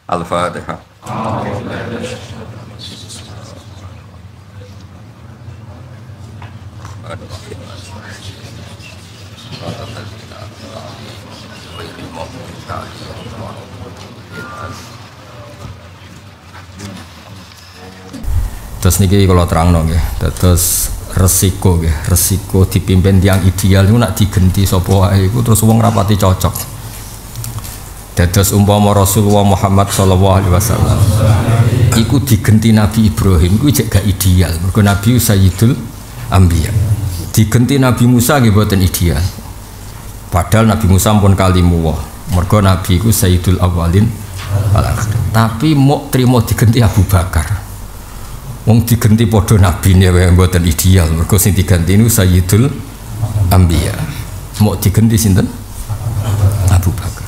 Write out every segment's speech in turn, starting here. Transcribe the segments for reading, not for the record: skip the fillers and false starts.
Al-Fatihah. Terus niki kalau terang nggih, terus resiko dipimpin tiang ideal itu nak digenti sapa wae iku terus wong rapati cocok. Dados umpama Rasulullah Muhammad sallallahu alaihi wasallam iku digenti Nabi Ibrahim iku jek gak ideal. Mergo Nabi Sayyidul Anbiya. Digenti Nabi Musa nggih boten ideal. Padahal Nabi Musa pun kalimullah. Mergo Nabi iku Sayyidul Awwalin wal Akhirin. Tapi mok trimo digenti Abu Bakar. Wong digenti padha nabine wae mboten ideal. Mergo sing diganti niku Sayyidul Anbiya. Mok digenti sinten? Abu Bakar.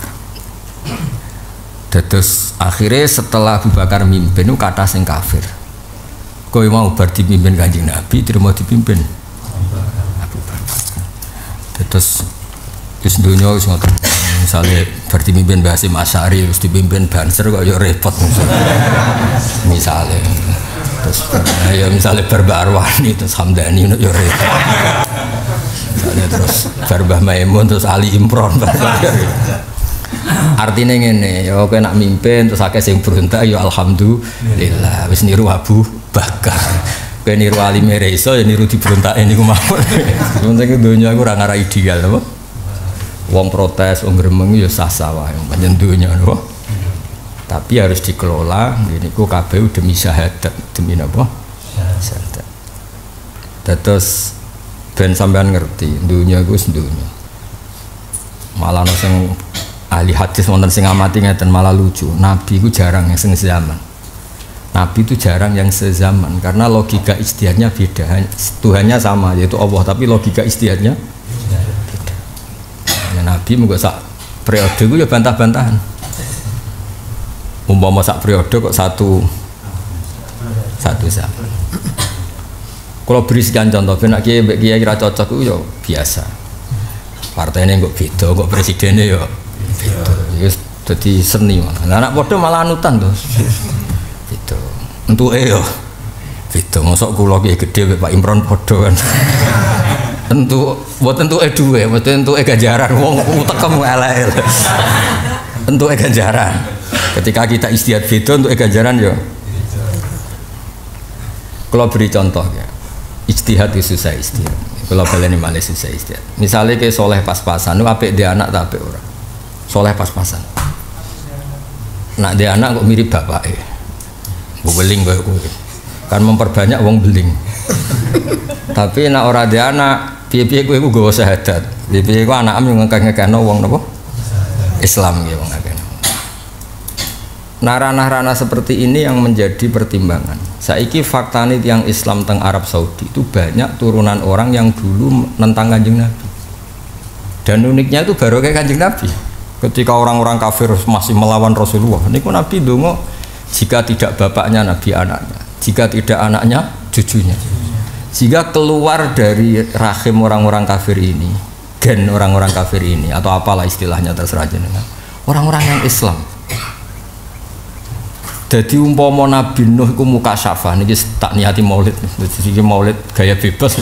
Dados akhirnya setelah Abu Bakar mimpin itu kata sing kafir. Kowe mau bar dipimpin Kanjeng Nabi terima dipimpin Abu Bakar. Dados wis donya wis ngoten. Misale bar dipimpin Mbah Hasyim Asy'ari wis dipimpin Banser kok ya repot misale. Terus ya misalnya Barbarwani terus Hamdani ya repot. Misalnya terus Barbah Maimun terus Ali Imron. Artinya ngene, ya kowe nak mimpin terus akeh sing berontak ya alhamdulillah wis niru Abu Bakar. Kowe niru Ali Mereso ya niru diberontake niku mawon. Sementara donya aku ora ngara ideal apa? Wong protes, wong gremeng ya sah-sah wae pancen donya napa. Tapi harus dikelola niku kabeh demi syahadat, demi napa? Syahadat. Terus ben sampean ngerti, dunia iku dunya. Malah ana sing ahli hadis wonten sing amati ngeten malah lucu. Nabi iku jarang yang sezaman. Nabi itu jarang yang sezaman karena logika ijtihadnya beda. Tuhannya sama yaitu Allah, tapi logika ijtihadnya beda. Nah, Nabi mengko sak periode iku ya bantah-bantahan. Umpama sak periode kok satu zaman. Kalau beri sekian contoh, benak kiai kira cocok itu ya biasa. Partainya kok beda, kok presidennya ya beda. Jadi seni malah. Anak bodoh malah anutan tuh. Beda. Untuk yo beda. Masuk kulo kiai gede Pak Imron bodoh kan. Tentu buat tentu dua, buat tentu ganjaran. Wong utekem elek. Tentu ganjaran. Ketika kita ijtihad beda untuk ganjaran ya. Kalau beri contoh ya, ijtihad itu susah ijtihad. Kalau baleni malih susah ijtihad. Misalnya kayak soleh pas-pasan, itu apik dia anak tak apik orang. Soleh pas-pasan. Nak dia anak kok mirip bapak gue beling gue kan memperbanyak wong beling. Tapi nak orang dia anak, piye-piye gue gak syahadat. Piye-piye gue anak yang ngekek-ngekekno wong napa? Islam gitu wong ngekek. Nah ranah-ranah seperti ini yang menjadi pertimbangan. Saiki faktane yang Islam teng Arab Saudi itu banyak turunan orang yang dulu nentang Kanjeng Nabi. Dan uniknya itu baru kayak Kanjeng Nabi. Ketika orang-orang kafir masih melawan Rasulullah, niku Nabi dongo jika tidak bapaknya Nabi anaknya, jika tidak anaknya cucunya. Jika keluar dari rahim orang-orang kafir ini, gen orang-orang kafir ini atau apalah istilahnya terserah jenengan. Orang-orang yang Islam. Jadi umpama Nabi Nuh iku mukasyafah niki tak niati maulid. Iki maulid gaya bebas.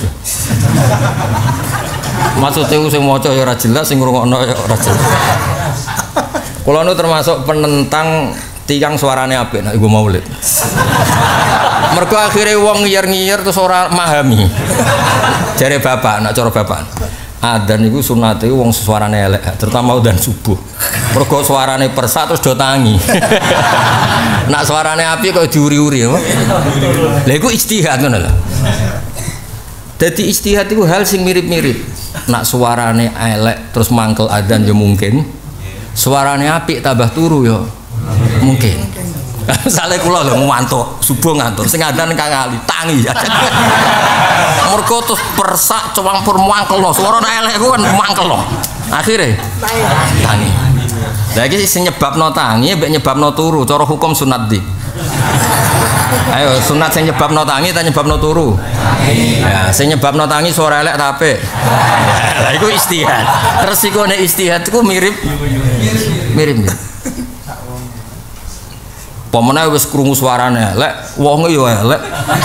Maksudnya sing maca ya ora jelas, sing ngrungokno ya ora jelas. Kula nu termasuk penentang tiang suarane apik nek iku maulid. Mergo akhire wong ngiyar-ngiyar terus ora memahami. Jare bapak, nak cara bapak. Adzan niku sunate wong suarane elek, terutama udan subuh. Mergo suarane persak terus do tangi. Nak suarane apik kok diuri-uri apa? Lha iku ijtihad ngono lho. Dadi ijtihad iku hal sing mirip-mirip. Nak suarane elek terus mangkel adzan ya mungkin. Suarane apik tambah turu ya mungkin. Misalnya kula lho ngantuk, subuh ngantuk, sing adzan kang ali tangi. Mergo terus persak campur mangkelno, suarane elek ku kan mangkelno. Akhire tangi. Lah iki sing nyebabno tangi mbek nyebabno turu, cara hukum sunat di. Ayo sunat sing nyebabno tangi ta nyebabno turu? Ya, sing nyebabno tangi suara elek ta apik? Lah iku ijtihad. Resikone ijtihad iku mirip. Pemene wis krungu suarane elek, wonge yo elek.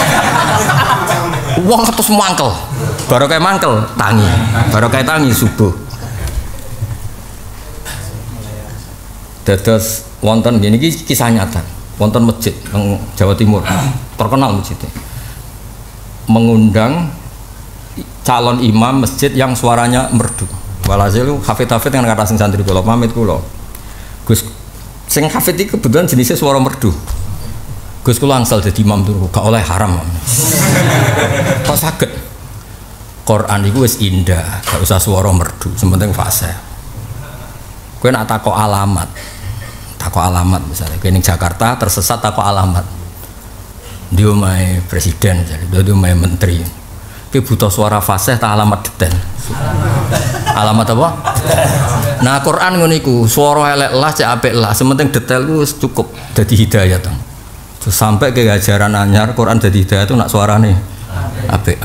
Wong terus mangkel. Baru kayak mangkel tangi. Baru kayak tangi subuh. Dados wonten gini kisah nyata. Wonten masjid yang Jawa Timur. Terkenal masjidnya. Mengundang calon imam masjid yang suaranya merdu. Walhasil hafid-hafid yang kata sing santri kula pamit kula. Gus sing hafid iki kebetulan jenisnya suara merdu. Gus kula angsal dadi imam turu, gak oleh haram. Kok saged? Quran iku wis indah, gak usah suara merdu, sementing fasih. Kowe nak takok alamat. Takok alamat misalnya, kowe ning Jakarta tersesat takok alamat. Dia omahe presiden, jadi dia omahe menteri. Kowe butuh suara fasih tak alamat detail. Alamat apa? Nah Quran ngono iku, swara elek lah cek apik lah, sementing detail ku wis cukup dadi hidayah to. Sampai ke ajaran anyar Quran dadi hidayah itu nak suarane apik.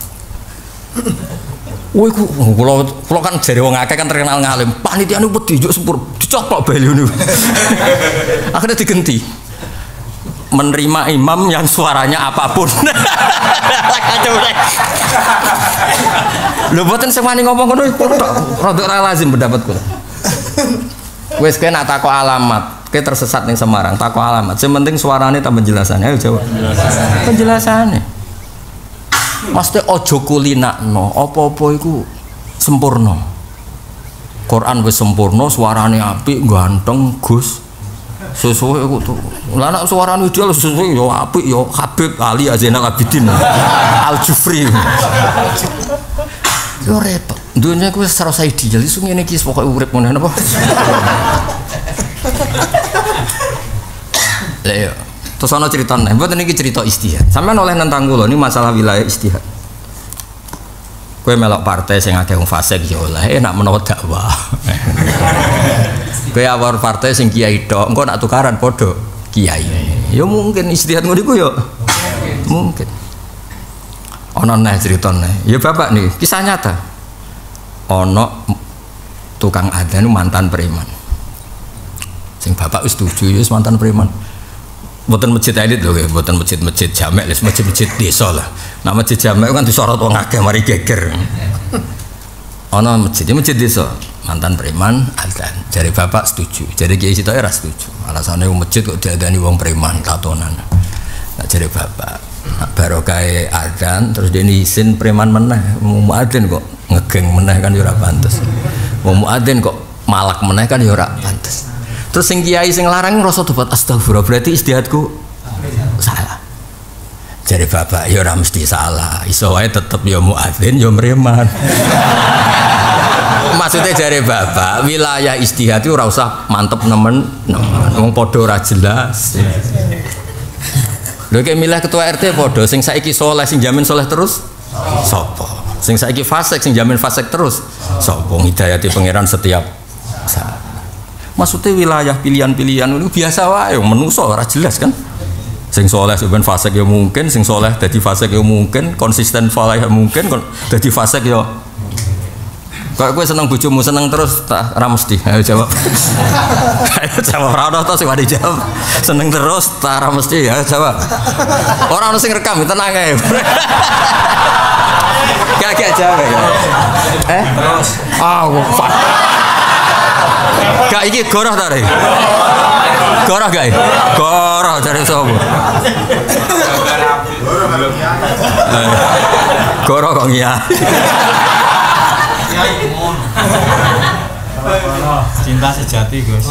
Woi kula kan jare wong akeh kan terkenal ngalim. Panitiane wedi njuk sepur dicoplok bali niku. Akhirnya digenti. Menerima imam yang suaranya apapun. Kacau deh. Lho mboten sing wani ngomong ngono rada ora lazim pendapat kula. Wis kene nak takok alamat, kowe tersesat ning Semarang, takok alamat. Sing penting suarane ta penjelasannya, ayo jawab. Penjelasannya. Mesti aja kulinakno, apa-apa iku sempurna. Quran wis sempurna, suarane apik, ganteng, Gus. Sesuai aku tuh. Lah nek suarane ideal sesuai yo apik yo Habib Ali Zainal Abidin. Al Jufri. Yo repot. Dunia ku wis serasa ideal, iso ngene iki pokoke urip ngono apa. Lah yo. Terus ana critane, mboten iki cerita istihad. Sampeyan oleh nentang kula ini masalah wilayah istihad. Kowe melok partai sing akeh wong fasik ya oleh enak menawa dakwah. Kowe awar partai sing kiai tok, engko nak tukaran padha kiai. Ya mungkin istihad ngono iku ya. Mungkin. Ana neh critane. Ya bapak nih, kisah nyata. Ana tukang adzan mantan preman. Sing bapak wis setuju ya mantan preman. Mboten masjid elit lho, mboten masjid-masjid jamek, masjid-masjid desa lah. Nah masjid jamek kan disorot wong akeh mari geger. Ana masjid desa, mantan preman adzan. Jare bapak setuju, jare kiai sitoke ora setuju. Alasane wong masjid kok diadani wong preman tatonan. Nah jare bapak, nak barokahe adzan terus dene izin preman meneh, muadzin kok ngegeng meneh kan ya ora pantes. Wong muadzin kok malak meneh kan ya ora pantes. Terus sing kiai sing larang ngrasa tobat astagfirullah, berarti istihadku salah. Jadi bapak ya ora mesti salah, iso wae tetep ya muadzin ya preman. Maksudnya jare bapak, wilayah istihad itu ora usah mantep nemen, wong padha ora jelas. Lho kayak milih ketua RT padha, sing saiki soleh sing jamin soleh terus sapa? Sing saiki fasik sing jamin fasik terus sapa? Hidayati pangeran setiap saat. Maksudnya wilayah pilihan-pilihan itu biasa wae, menungso ora jelas kan. Sing soleh sebenarnya fasik ya mungkin, sing soleh dadi fasik ya mungkin, konsisten soleh ya mungkin, dadi fasik ya. Kalau gue seneng bojomu seneng terus tak ora mesti. Ayo jawab. Ayo jawab ora ono to sing wani jawab. Seneng terus tak ora mesti ya jawab. Ora ono sing rekam tenang ae. Gak jawab ya. Terus. Gak iki goroh ta rek. Goroh gak? Goroh cari sapa? Goroh kok iya. Cinta sejati Gus.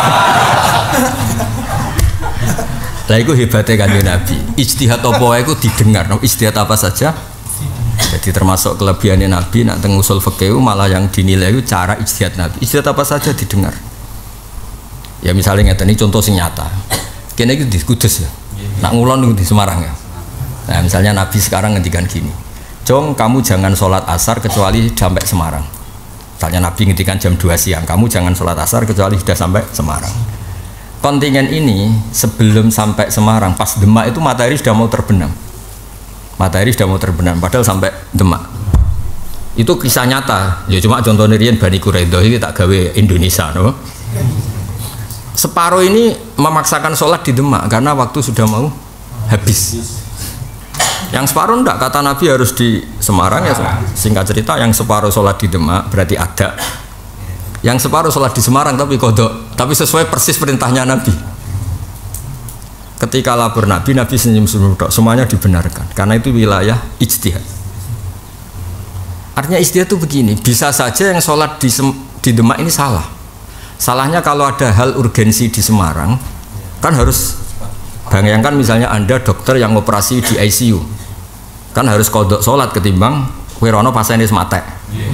Lah iku hebatnya Kanjeng Nabi. Ijtihad apa wae iku didengar. Ijtihad apa saja. Jadi termasuk kelebihannya Nabi nak teng usul fikih malah yang dinilai itu cara ijtihad Nabi. Ijtihad apa saja didengar. Ya misalnya ngeten iki contoh sing nyata. Kene iki di Kudus ya. Nak ngulon di Semarang ya. Nah, misalnya Nabi sekarang ngendikan gini. Jong, kamu jangan sholat asar kecuali sampai Semarang. Misalnya Nabi ngendikan jam 2 siang, kamu jangan sholat asar kecuali sudah sampai Semarang. Kontingen ini sebelum sampai Semarang, pas Demak itu matahari sudah mau terbenam. Matahari sudah mau terbenam, padahal sampai Demak. Itu kisah nyata. Ya cuma contohnya riyen Bani Quraidah ini tak gawe Indonesia, no? separuh ini memaksakan sholat di Demak karena waktu sudah mau habis. Yang separuh enggak, kata Nabi harus di Semarang ya. Singkat cerita, yang separuh sholat di Demak berarti ada. Yang separuh sholat di Semarang tapi kodok, tapi sesuai persis perintahnya Nabi. Ketika lapor Nabi senyum-senyum, semuanya dibenarkan karena itu wilayah ijtihad. Artinya ijtihad itu begini, bisa saja yang sholat di Demak ini salah. Salahnya kalau ada hal urgensi di Semarang, kan harus bayangkan misalnya Anda dokter yang operasi di ICU, kan harus kodok sholat ketimbang wirono pasiennya sematek.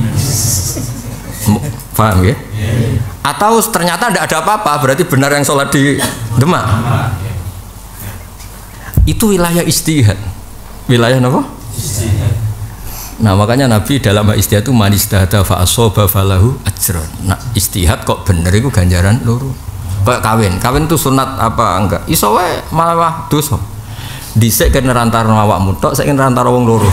Paham ya? Atau ternyata tidak ada apa-apa, berarti benar yang sholat di Demak. Itu wilayah ijtihad. Wilayah apa? Nah makanya Nabi dalam ijtihad itu man istihada fa asaba falahu ajrun. Nah ijtihad kok bener itu ganjaran loro. Kayak kawin itu sunat apa enggak? Iso wae malah dosa. Dhisik kene rantarno awakmu tok, saiki rantarno wong loro.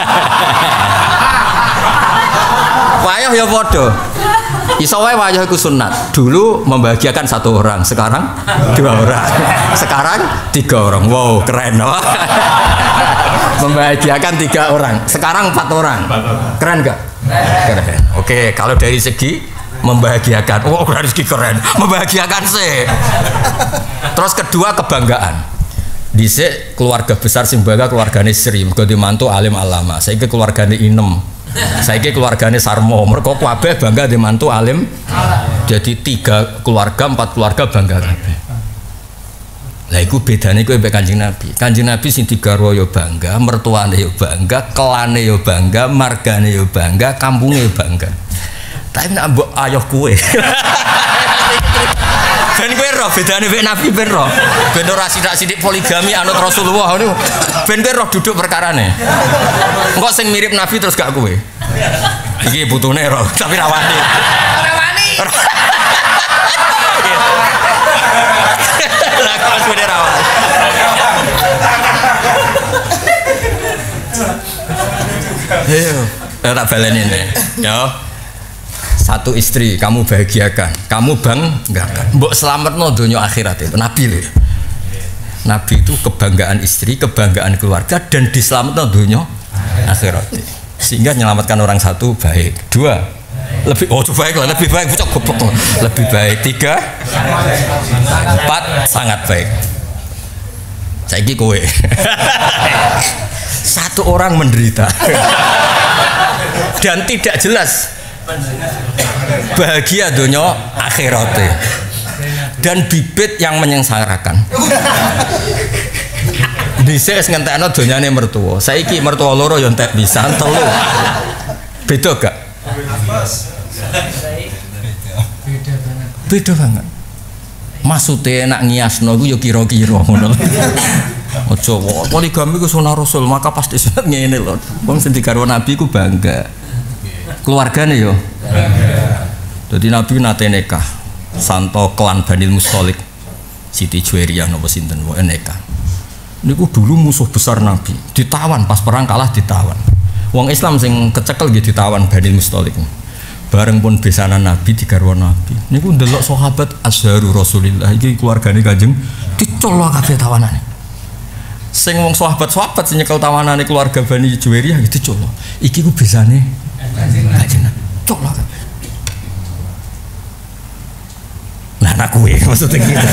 Wayah ya padha. Iso wae wayah iku sunat. Dulu membahagiakan 1 orang, sekarang 2 orang. Sekarang 3 orang. Wow, keren loh. Membahagiakan 3 orang, sekarang 4 orang. Keren gak? Keren. Oke, kalau dari segi membahagiakan, oh dari segi keren, membahagiakan sih. Terus kedua kebanggaan. Dhisik keluarga besar sing bangga keluargane Sri, mergo dimantu alim alama. Saiki keluargane Inem. Saiki keluargane Sarmo. Mergo kabeh bangga dimantu alim. Jadi 3 keluarga, 4 keluarga bangga kabeh. Lah iku bedane kowe mbek Kanjeng Nabi. Kanjeng Nabi sing digarwa ya bangga, mertuane ya bangga, kelane ya bangga, margane ya bangga, kampunge ya bangga. Tapi nek mbok ayoh kowe. Ben kowe roh bedane mbek Nabi ben roh. Ben ora sithik-sithik poligami anut Rasulullah niku. Ben kowe roh duduk perkarane. Engko sing mirip Nabi terus gak kowe. Iki putune roh, tapi ra wani. Ora wani. Lah kok sudah rawat. Tak baleni nih. Ya. 1 istri kamu bahagiakan, kamu banggakan. Mbok selametno donya akhirat itu Nabi lho. Nabi itu kebanggaan istri, kebanggaan keluarga dan diselametno donya akhirat. Sehingga menyelamatkan orang 1 baik, 2 lebih baik lah, lebih baik bucok goblok. Lebih baik 3 4 sangat baik. Saiki kowe. 1 orang menderita. Dan tidak jelas bahagia dunia akhiratnya. Dan bibit yang menyengsarakan. Dhisik wis ngentekno donyane mertua. Saiki mertua loro ya entek pisan, 3. Beda gak? Beda banget. Maksudnya nak ngiasno iku ya kira-kira ngono lho. Aja poligami ku sunah Rasul, maka pasti sunat ngene lho. Wong sing digarwa Nabi ku bangga. Keluargane yo bangga. Dadi Nabi nate nikah santo klan Bani Mustalik. Siti Juwairiyah napa sinten wae nikah. Niku dulu musuh besar Nabi, ditawan pas perang kalah ditawan. Wong Islam sing kecekel nggih ditawan Bani Mustalik. Bareng pun besanan Nabi digarwa Nabi. Niku ndelok sahabat azharu Rasulillah iki keluargane Kanjeng dicolok kabeh tawanane. Sing wong sahabat-sahabat sing nyekel tawanane keluarga Bani Juwairiyah iki dicolok. Iki ku besane Kanjeng Nabi. Colok kabeh. Nah nak kowe maksudnya gitu.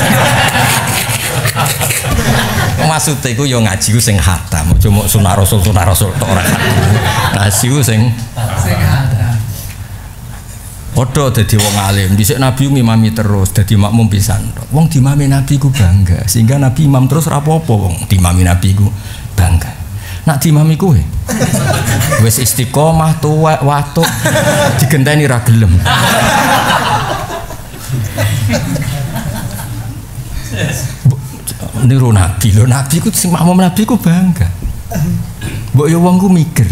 Maksudnya iku yo ngaji ku sing khatam, cuma sunah Rasul tok ora khatam. Ngaji ku sing khatam. Padha dadi wong alim, dhisik Nabi ngimami terus dadi makmum pisan. Wong dimami Nabi ku bangga, sehingga Nabi imam terus ora apa-apa wong dimami Nabi ku bangga. Nak dimami kowe wis istiqomah tuwek watuk digenteni ra gelem. Niru Nabi lho, Nabi ku sing makmum Nabi ku bangga. Mbok yo wong ku mikir.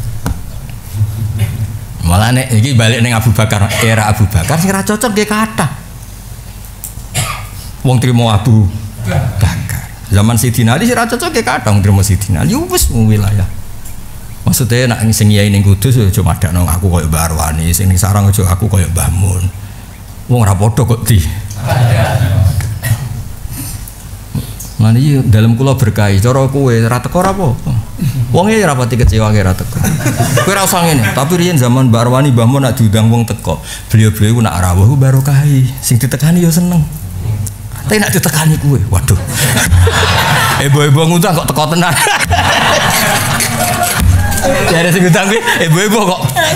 Malah nek iki balik ning Abu Bakar, era Abu Bakar sing ra cocok nggih kathah. Wong trimo Abu Bakar. Zaman Sidina Ali sing ra cocok nggih kathah wong trimo Sidina Ali wis wilayah. Maksudnya nek sing yai ning Kudus yo aja madakno aku koyo Mbah Arwani, sing ning Sarang aja aku koyo Mbah Mun. Wong ra padha kok di. Lan iki dalem kula berkah, cara kowe ora teko ora apa-apa. Wong e ora pati kecewa ora teko. Kowe ora usah ngene, tapi riyen zaman Mbak Arwani Mbah Mun nak diundang wong teko, beliau-beliau nak rawuh ku barokahi, sing ditekani yo seneng. Tapi nak ditekani kowe, waduh. Ibu-ibu ngundang kok teko tenan. Jare sing ngundang kuwi ibu-ibu kok.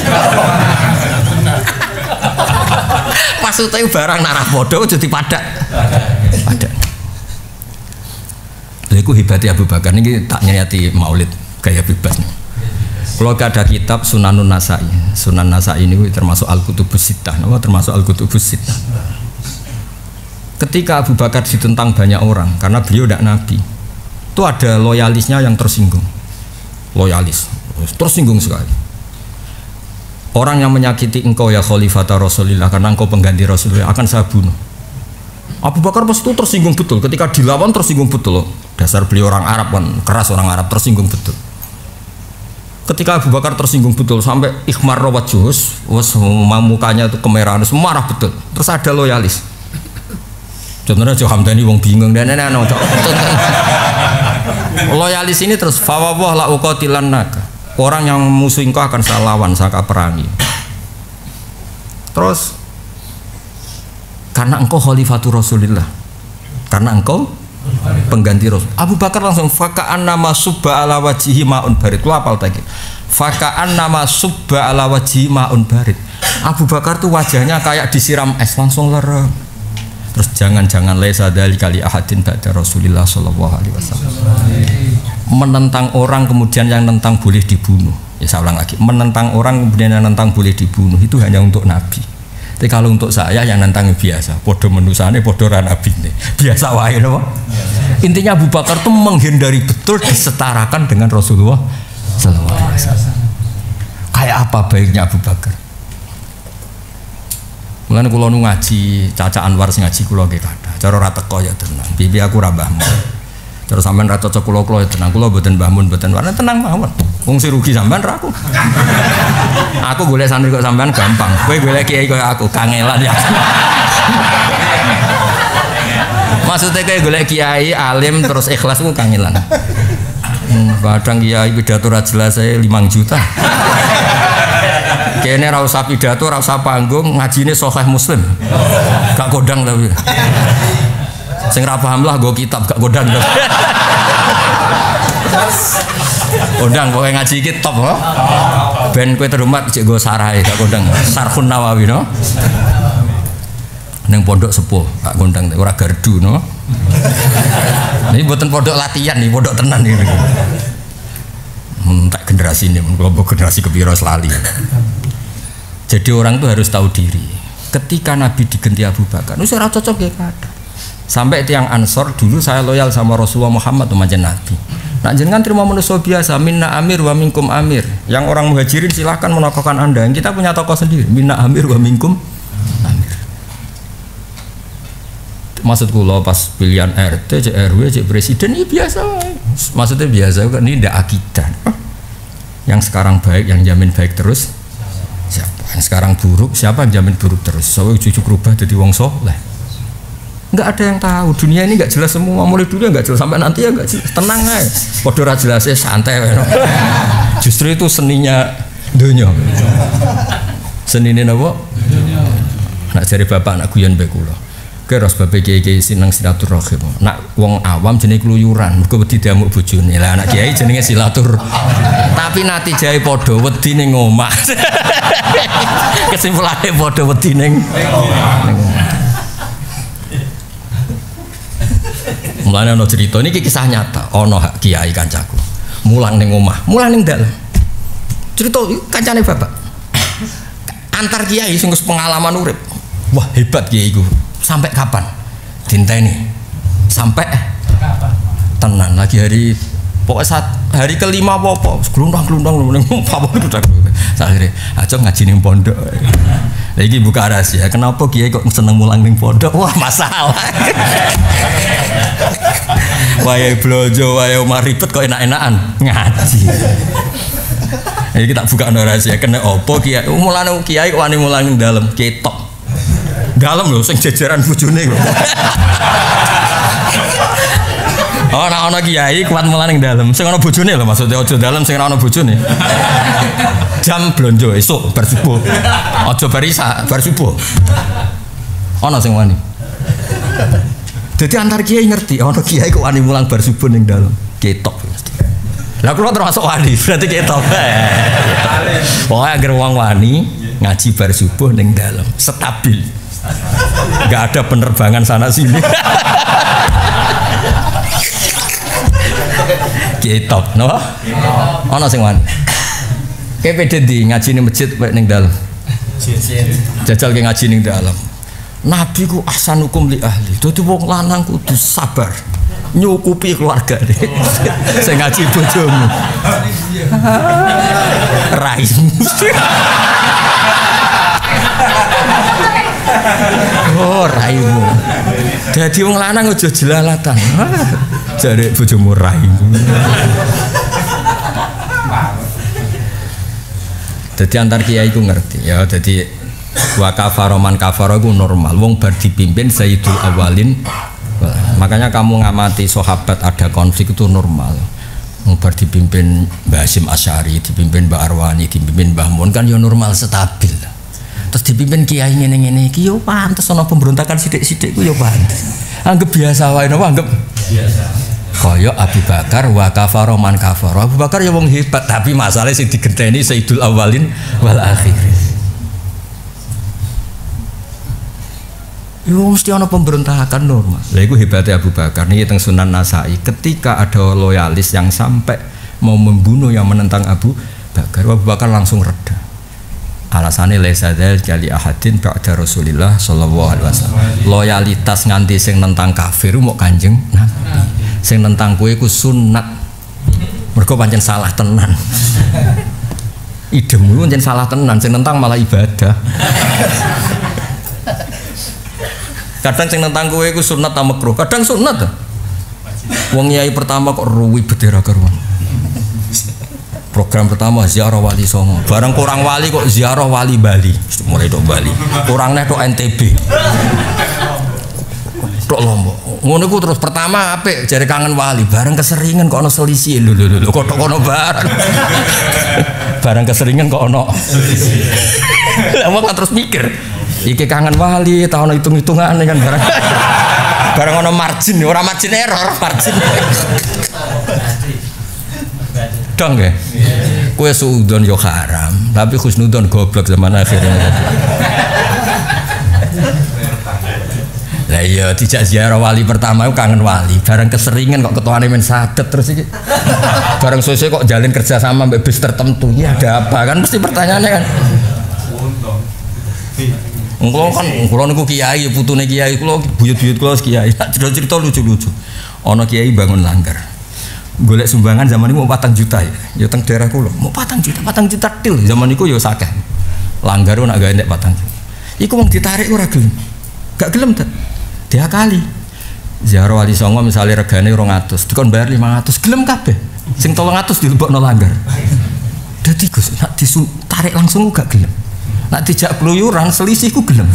Maksudnya barang narah padha aja dipadak. Padak. Iku hebatnya Abu Bakar ini tak nyayati maulid gaya bebas. Kalau ada kitab Sunanun Nasai, Sunan Nasai ini termasuk Al-Kutubus Sittah, termasuk Al-Kutubus Sittah. Ketika Abu Bakar ditentang banyak orang karena beliau tidak nabi, itu ada loyalisnya yang tersinggung, loyalis, tersinggung sekali. Orang yang menyakiti engkau ya Khalifata Rasulillah karena engkau pengganti Rasulullah akan saya bunuh. Abu Bakar pas itu tersinggung betul, ketika dilawan tersinggung betul loh. Dasar beliau orang Arab kan, keras orang Arab, tersinggung betul. Ketika Abu Bakar tersinggung betul sampai ikhmar wajhus, mukanya itu kemerahan, marah betul. Terus ada loyalis. Contohnya Joe Hamdani wong bingung dan loyalis ini terus fawwah la uqatilan naga. Orang yang musuh engkau akan saya lawan, saya akan perangi. Terus karena engkau khalifatur Rasulillah, karena engkau pengganti Rasul. Abu Bakar langsung faka'an nama subba ala wajihi ma'un barid. Lu apal tadi? Faka'an nama subba ala wajihi ma'un barid. Abu Bakar tuh wajahnya kayak disiram es, langsung lerem. Terus jangan-jangan laisa dzalika li ahadin ba'da Rasulillah sallallahu alaihi wasallam. Menentang orang kemudian yang nentang boleh dibunuh. Ya saya ulang lagi, menentang orang kemudian yang nentang boleh dibunuh itu hanya untuk Nabi. Tapi kalau untuk saya yang nantang biasa, podo menusane, podo ranabine, biasa wae loh. Intinya Abu Bakar tuh menghindari betul disetarakan dengan Rasulullah Sallallahu Alaihi Wasallam. Kayak apa baiknya Abu Bakar? Mulane kula nu ngaji, Caca Anwar sing ngaji kula nggih kathah. Cara ora teko ya tenang. Bibi aku ora mbahmu. Terus sampean ra cocok kula ya tenang. Kula mboten mbahmun, mboten warna tenang mawon. Wong sing rugi sampean ra aku. Aku golek santri kok sampean gampang. Kowe golek kiai koyo aku kangelan ya. Maksudnya kayak golek kiai alim terus ikhlas ku kangelan. Kadang kiai pidato ra jelas saya 5 juta. Kene ra usah pidato, ra usah panggung, ngajine Sahih Muslim. Gak kodang tapi. Sing ra paham lah go kitab gak kodang. Kodang kowe ngaji iki top ho. Ben kowe terhormat cek go sarahe gak kodang. Sarhun Nawawi no. Ning pondok sepuh gak kodang ora gardu no. Ini buatan pondok latihan nih, pondok tenan nih. Tak generasi ini, kelompok generasi kepiro selali. Jadi orang tuh harus tahu diri. Ketika Nabi diganti Abu Bakar, itu saya cocok ya kada. Sampai tiang Ansor dulu saya loyal sama Rasulullah Muhammad umatnya Nabi. Nak jenengan terima manusia biasa, minna amir wa minkum amir. Yang orang muhajirin silahkan menokohkan anda. Yang kita punya tokoh sendiri, minna amir wa minkum amir. Maksud kula pas pilihan RT, RW, presiden ini biasa. Maksudnya biasa kan ini tidak akidah. Yang sekarang baik, yang jamin baik terus siapa? Yang sekarang buruk, siapa yang jamin buruk terus? Soalnya cucu berubah jadi wong soleh. Nggak ada yang tahu, dunia ini nggak jelas semua. Mulai dulu nggak jelas sampai nanti ya nggak jelas. Tenang aja, podora jelasnya santai. Justru itu seninya dunia. Seninya apa? Nak cari bapak anak guyon bae kula. Keros bapak kiai sinang silaturahim. Nak wong awam jenenge keluyuran, mergo wedi diamuk bojone. Lah anak kiai jenenge silatur. Tapi nanti jae padha wedi ning omah. Kesimpulane padha wedi ning omah. Mulane ana cerita niki kisah nyata, ana kiai kancaku. Mulang ning omah, mulang ning dalem. Cerita kancane bapak. Antar kiai sing pengalaman urip. Wah, hebat kiai iku. Sampai kapan? Dinteni. Sampai kapan? Tenan lagi hari pokoknya saat hari kelima apa gelundang ning pawon udah. Akhirnya aja ngaji ning pondok. Lagi buka rahasia. Kenapa kiai kok seneng mulang ning pondok? Wah, masalah. Wae blojo, wae omah ribet kok enak-enakan ngaji. Iki tak buka rahasia. Kena opo kiai? Mulane kiai kok wani mulang ning dalem ketok. Dalam loh, sing jajaran bojone lho. Oh, nek ana kiai kuat mulan ning dalem. Sing ana bojone lho maksudnya aja dalem sing ana bojone. Jam blonjo esuk bar subuh. Aja bar isa, bar subuh. Ana sing wani. Dadi antar kiai ngerti, ana kiai kok wani mulang bar subuh ning dalem. Ketok mesti. Lah kula termasuk wani, berarti ketok. Pokoke agar wong wani ngaji bar subuh ning dalem, stabil. Enggak ada penerbangan sana sini. Ketok, no? Ana sing wani. Kayak di ngaji ning masjid ning dalem. Jajal ke ngaji ning dalem. Nabi ku ahsanukum li ahli. Dadi wong lanang kudu sabar. Nyukupi keluargane. Sing ngaji bojomu. Raimu. Oh, raimu. Dadi wong lanang aja jelalatan. Jare bojomu raimu. Dadi antar kiai ku ngerti ya, dadi wa kafaro man kafaro ku normal. Wong bar dipimpin Sayyidul Awalin. Makanya kamu ngamati sahabat ada konflik itu normal. Wong bar dipimpin Mbah Hasyim Asy'ari, dipimpin Mbah Arwani, dipimpin Mbah Mun kan ya normal stabil. Terus dipimpin kiai ngene-ngene iki yo pantes ana pemberontakan sithik-sithik ku yo pantes. Anggap biasa wae napa anggap biasa. Kaya Abu Bakar wa kafaro man kafaro. Abu Bakar ya wong hebat tapi masalahnya sing digenteni Sayyidul Awalin wal Akhirin. Yo mesti ana pemberontakan normal. Lha iku hebatnya Abu Bakar niki teng Sunan Nasai ketika ada loyalis yang sampai mau membunuh yang menentang Abu Bakar langsung reda. Alasannya lesadel kali ahadin ba'da Rasulillah sallallahu alaihi wasallam. Loyalitas nganti sing nentang kafir mau Kanjeng Nabi. Sing nentang kowe iku sunat. Mergo pancen salah tenan. Idemu pancen salah tenan, sing nentang malah ibadah. Kadang sing nentang kowe iku sunat ta makruh, kadang sunat ta. Wong yai pertama kok ruwi bedera karuan. Program pertama ziarah wali Songo. Barang kurang wali kok ziarah wali Bali. Mulai tok Bali. Kurangnya tok NTB. Tok Lombok. Ngono ku terus pertama apik jare kangen wali, bareng keseringan kok ana selisih lho kok tok kono bareng. Bareng keseringan kok ana selisih. Lah wong terus mikir, iki kangen wali, ta ono hitung-hitungane kan bareng. Bareng ana margin, ora margin error, margin. Dong ya. Kowe suudon yo haram, tapi husnudon goblok zaman akhirnya. Lah iya dijak ziarah wali pertama itu kangen wali, bareng keseringan kok ketuane men sadet terus iki. Bareng sesuk kok jalin kerja sama mbek bis tertentu. Ya ada apa kan mesti pertanyaannya kan. Kulo niku kiai putune kiai kulo buyut-buyut kulo kiai. Cerita lucu-lucu. Ana kiai bangun langgar. Golek sumbangan zaman ini mau 4 juta ya. Ya teng daerah kulo mau 4 juta til. Zaman niku ya sakeh. Langgar nak gawe nek 4 juta. Iku wong ditarik ora gelem. Gak gelem ta. Dia kali ziarah wali Songo misalnya regane 200 dikon bayar 500 gelem kabeh sing 300 dilebokno langgar. Dadi Gus nak ditarik langsung gak gelem, nak dijak keluyuran selisihku gelem.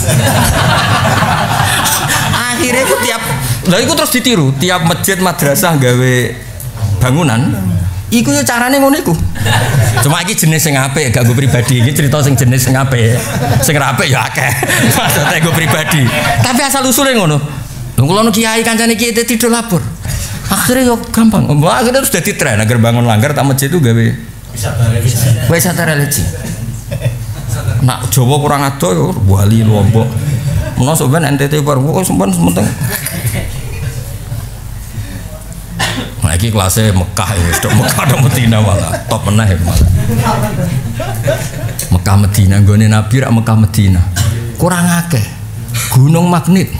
Akhirnya aku tiap lha iku terus ditiru tiap masjid madrasah gawe bangunan iku ya carane ngono iku. Cuma iki jenis sing apik gak gue pribadi, iki cerita sing jenis sing apik. Sing apik ya akeh. Maksudnya gue pribadi. Tapi asal usule ngono. Lho kula nu kiai kancane kiai tidur lapor. Akhirnya yo gampang. Akhirnya terus dadi tren agar bangun langgar tak masjid itu gawe wisata religi. Nak Jawa kurang ado yo Bali Lombok. Menawa sampean NTT bar kok sampean penting. Lagi kelasnya Mekah ya, Mekah dan Medina malah top meneh malah. Mekah Medina, gone Nabi rak Mekah Medina. Kurang akeh. Gunung magnet.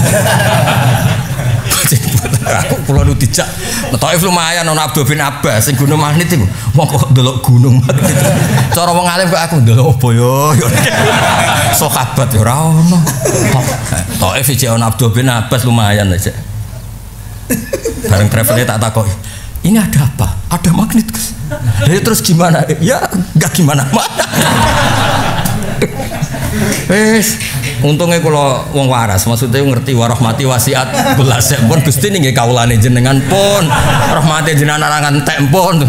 Aku pulau nu dijak. Taif lumayan ana Abdul bin Abbas sing gunung magnet iku. Wong kok ndelok gunung magnet. Cara wong alim kok aku ndelok opo yo. Sahabat yo ora ono. Taif iki ana Abdul bin Abbas lumayan aja. Bareng travelnya tak takoki, ini ada apa? Ada magnet Gus. Jadi terus gimana? Ya nggak gimana. Untungnya kalau wong waras, maksudnya ngerti warahmati wasiat belas pun Gusti nggih kawulane jenengan pun rahmati jenengan arangan entek pun.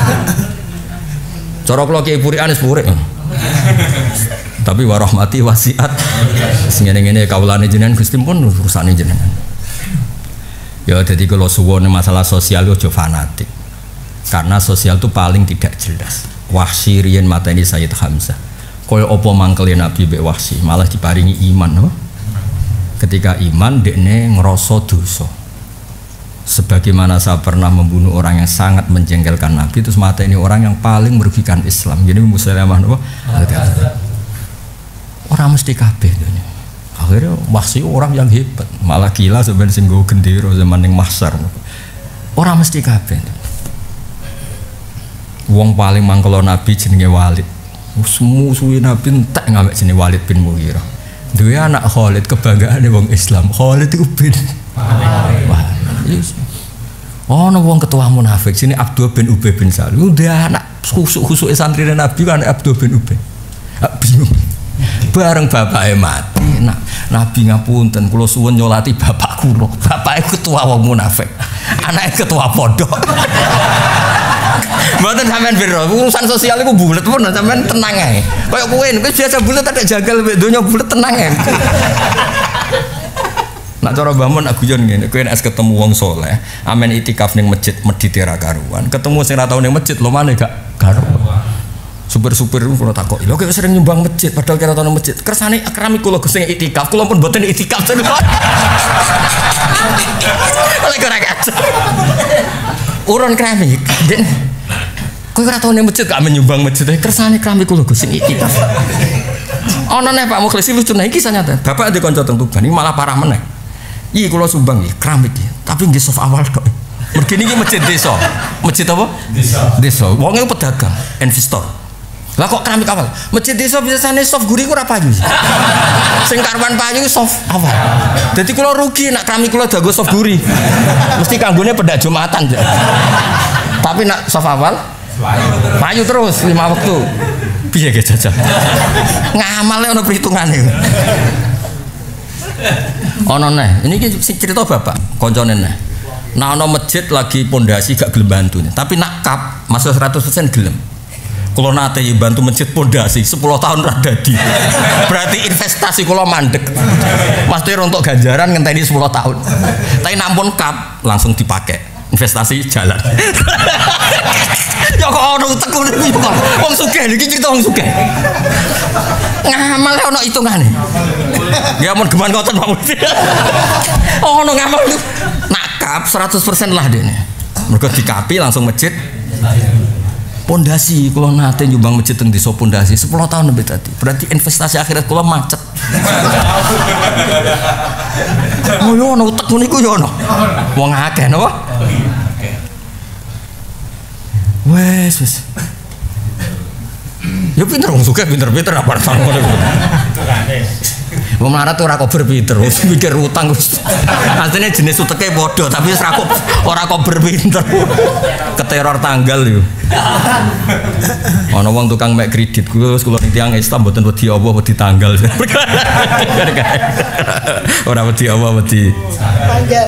Cara kula Kiai Puri Anis purik. Tapi warahmati wasiat sing ngene-ngene kawulane jenengan Gusti pun urusane jenengan. Ya jadi kalau suwone masalah sosial ojo fanatik. Karena sosial itu paling tidak jelas. Wahsy riyen mateni Sayyid Hamzah. Kaya apa mangkele Nabi mbek Wahsy malah diparingi iman no? Ketika iman dekne ngerasa dosa. Sebagaimana saya pernah membunuh orang yang sangat menjengkelkan Nabi, terus mateni orang yang paling merugikan Islam. Jadi Musailamah no? Orang mesti kabeh dunia. Akhirnya Wahsy orang yang hebat, malah gila sebenarnya sing nggo gendera zaman ning mahsyar. Orang mesti kabeh. Wong paling mangkelo Nabi jenenge Walid. Musuh Nabi entek ngamek jenenge Walid bin Mughirah. Duwe anak Khalid, kebanggaane wong Islam. Khalid iku bin Walid. Ono wong ketua munafik sini Abdul bin Ubay bin Salul. Udah anak khusuk-khusuke santri Nabi kan Abdul bin Ubay. Bingung. Bareng bapaknya mati, Nabi ngapunten, kula suwun nyolati bapak kula. Bapaknya ketua wong munafik, anaknya ketua pondok. Mboten sampean biro, urusan sosial itu bulet pun sampean tenang ae. Kayak kowe biasa bulet ada jagal mek donya bulet tenang ae. Nak cara bangun aku guyon ngene, kowe nek ketemu wong saleh, amen itikaf ning masjid medhite ra karuan, ketemu sing ra tau ning masjid lomane gak karuan. Super-super kula takok, lho kowe sering nyumbang masjid padahal kira tau masjid. Kersane akrami kula Gus sing itikaf, kula pun mboten itikaf. Oleh kira kacau. Urun keramik. Kowe ora tau ning masjid gak menyumbang masjid. Kersane keramik kula Gus sing itikaf. Ana nek Pak Mukhlisi lucu nah iki sanyata. Bapak di kanca teng Tuban iki malah parah meneh. Iki kula sumbang iki keramik iki, tapi nggih soft awal tok. Mergi niki masjid desa. Masjid apa? Desa. Desa. Wong e pedagang, investor. Lah kok keramik awal? Masjid desa biasane soft guri ku ora payu. Sing karwan payu soft awal. Dadi kula rugi nak keramik kula dago soft guri. Mesti kanggone pedak Jumatan. Tapi nak soft awal payu terus 5 waktu. Piye ge jajah? Ngamale ono perhitungane. Ono neh, ini cerita bapak, koncone neh. Nah ono masjid lagi pondasi gak gelem bantu, tapi nak kap masuk 100% gelem. Kalau nate bantu masjid pondasi 10 tahun ra dadi. Berarti investasi kula mandek. Mesti untuk ganjaran ngenteni 10 tahun. Tapi nampun kap langsung dipakai. Investasi jalan. Ya kok ono teku niku kok. Wong sugih iki cerita wong sugih. Ngamal ono hitungane. Ya mun geman ngoten Pak Mudi. Ono ngamal nak kap 100% lah dene. Mergo dikapi langsung masjid. Pondasi kula nate nyumbang masjid teng desa pondasi 10 tahun lebih tadi. Berarti investasi akhirat kula macet. Oh yo ono utek niku yo ono. Wong akeh napa? Wes. Ya pinter wong sugih pinter-pinter apa ngono iku. Wong melarat ora kober pinter, mikir utang Gus. Asline jenis uteke padha tapi wis ora kober pinter. Keteror tanggal yo. Ana wong tukang mek kredit Gus, kula ning tiyang Islam mboten wedi apa wedi tanggal. Ora wedi apa wedi tanggal.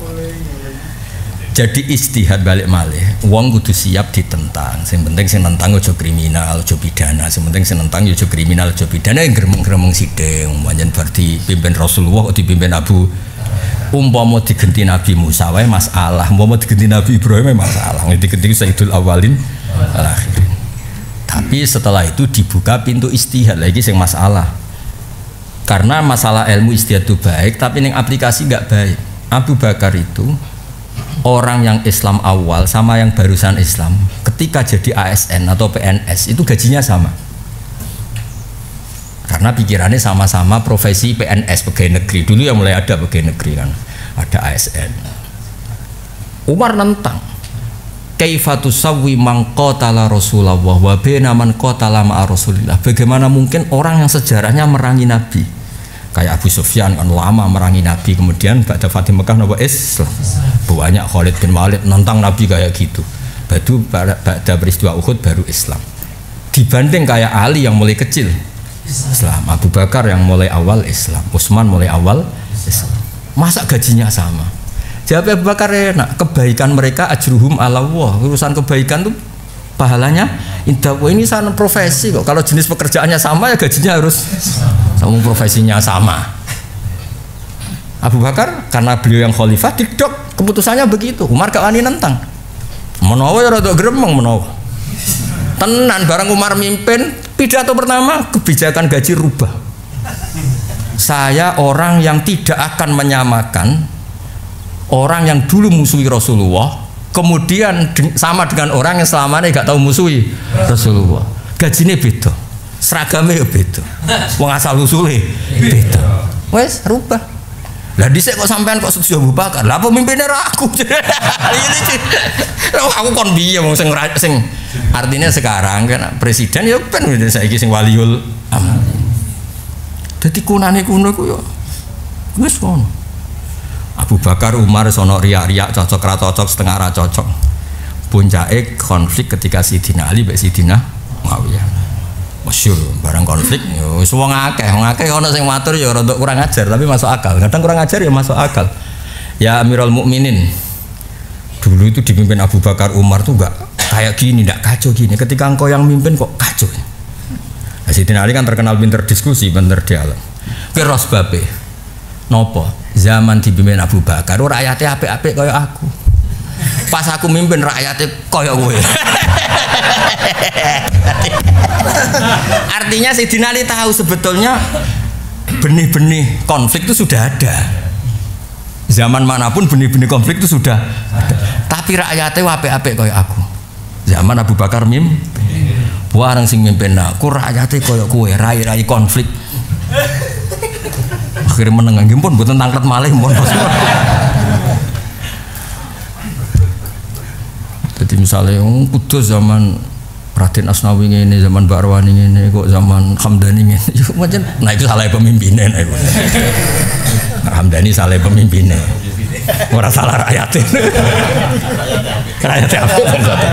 Jadi istihad balik malih, wong kudu siap ditentang. Sing penting sing nentang aja kriminal, aja pidana. Sing penting sing nentang aja kriminal, aja pidana. Gremeng-gremeng sithik, pancen bar dipimpin Rasulullah, dipimpin Abu. Umpama digenti Nabi Musa wae masalah, umpama digenti Nabi Ibrahim wae masalah. Digenti Sayyidul Awalin wal Akhirin. Tapi setelah itu dibuka pintu istihad lagi sing masalah. Karena masalah ilmu istihad itu baik, tapi ning aplikasi enggak baik. Abu Bakar itu orang yang Islam awal sama yang barusan Islam ketika jadi ASN atau PNS itu gajinya sama karena pikirannya sama-sama profesi PNS pegawai negeri. Dulu yang mulai ada pegawai negeri kan, ada ASN. Umar nentang kaifa tusawwi man qatala Rasulullah wa baina man qatala ma'a Rasulillah. Bagaimana mungkin orang yang sejarahnya merangi Nabi kayak Abu Sufyan kan lama merangi Nabi, kemudian pada Fatih Mekah Nabi Islam banyak Khalid bin Walid nentang Nabi kayak gitu. Pada peristiwa Uhud baru Islam. Dibanding kayak Ali yang mulai kecil Islam. Abu Bakar yang mulai awal Islam, Utsman mulai awal Islam. Masa gajinya sama? Jawab Abu Bakar enak, kebaikan mereka ajruhum ala Allah. Urusan kebaikan tuh pahalanya indah. Ini sana profesi kok. Kalau jenis pekerjaannya sama ya gajinya harus sama, profesinya sama. Abu Bakar karena beliau yang khalifah didok, keputusannya begitu. Umar gak wani nentang. Menawa ya rada gremeng menawa. Tenan barang Umar mimpin, pidato pertama kebijakan gaji rubah. Saya orang yang tidak akan menyamakan orang yang dulu musuhi Rasulullah, kemudian sama dengan orang yang selama ini gak tahu musuhi Rasulullah. Gajinya beda, seragamnya beda, wong asal usule beda. Wes rubah. Lah dhisik kok sampean kok setuju Abu Bakar. Lah pemimpinnya aku. Aku kon piye wong sing artinya sekarang kan presiden ya ben saiki sing waliul amr. Dadi kunane kuno ku yo wis ngono. Abu Bakar, Umar sono riak-riak cocok ra cocok setengah ra cocok. Puncake konflik ketika Sidina Ali mbek Sidina Muawiyah. Masyhur barang konflik ya wis wong akeh ana sing matur ya rada kurang ajar tapi masuk akal. Kadang kurang ajar ya masuk akal. Ya Amirul Mukminin. Dulu itu dipimpin Abu Bakar, Umar tuh enggak kayak gini, enggak kacau gini. Ketika engkau yang mimpin kok kacau. Nah, Sidina Ali kan terkenal pinter diskusi, pinter dialog. Ki ros babe. Nopo? Zaman dipimpin Abu Bakar, rakyatnya apik-apik kaya aku. Pas aku mimpin rakyatnya kaya kowe. Artinya Sidina Ali tahu sebetulnya benih-benih konflik itu sudah ada. Zaman manapun benih-benih konflik itu sudah ada. Tapi rakyatnya apik-apik kaya aku. Zaman Abu Bakar mimpin. Warang sing mimpin aku rakyatnya kaya kowe, rai-rai konflik. Akhirnya meneng nggih pun mboten tangklet malih pun. Jadi misalnya Kudus zaman Raden Asnawi ini, zaman Mbak Arwani ini, kok zaman Hamdani ini, nah itu salah pemimpinnya. Hamdani salah pemimpinnya, orang salah rakyatnya. Rakyatnya apa?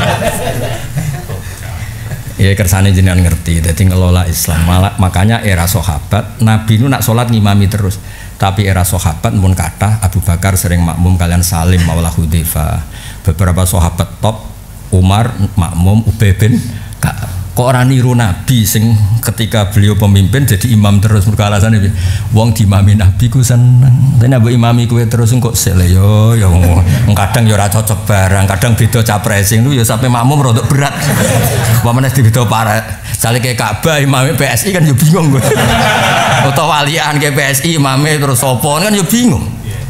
Ya kersane jenengan ngerti, jadi ngelola Islam. Makanya era sahabat, Nabi itu nak sholat ngimami terus. Tapi era sahabat pun kata Abu Bakar sering makmum kalian Salim Maula Hudzaifah. Beberapa sahabat top Umar makmum Ubay bin Ka'ab. Kok ora niru Nabi sing ketika beliau pemimpin jadi imam terus mergo alasane wong dimami Nabi ku seneng. Dene mbok imami kowe terus kok sele yo kadang yo ora cocok barang, kadang beda capresing lu yo sampai makmum rada berat. Apa meneh beda para sale ke Ka'bah imam PSI kan yo bingung kowe. Utawa walian ke PSI imame terus sapa kan yo bingung.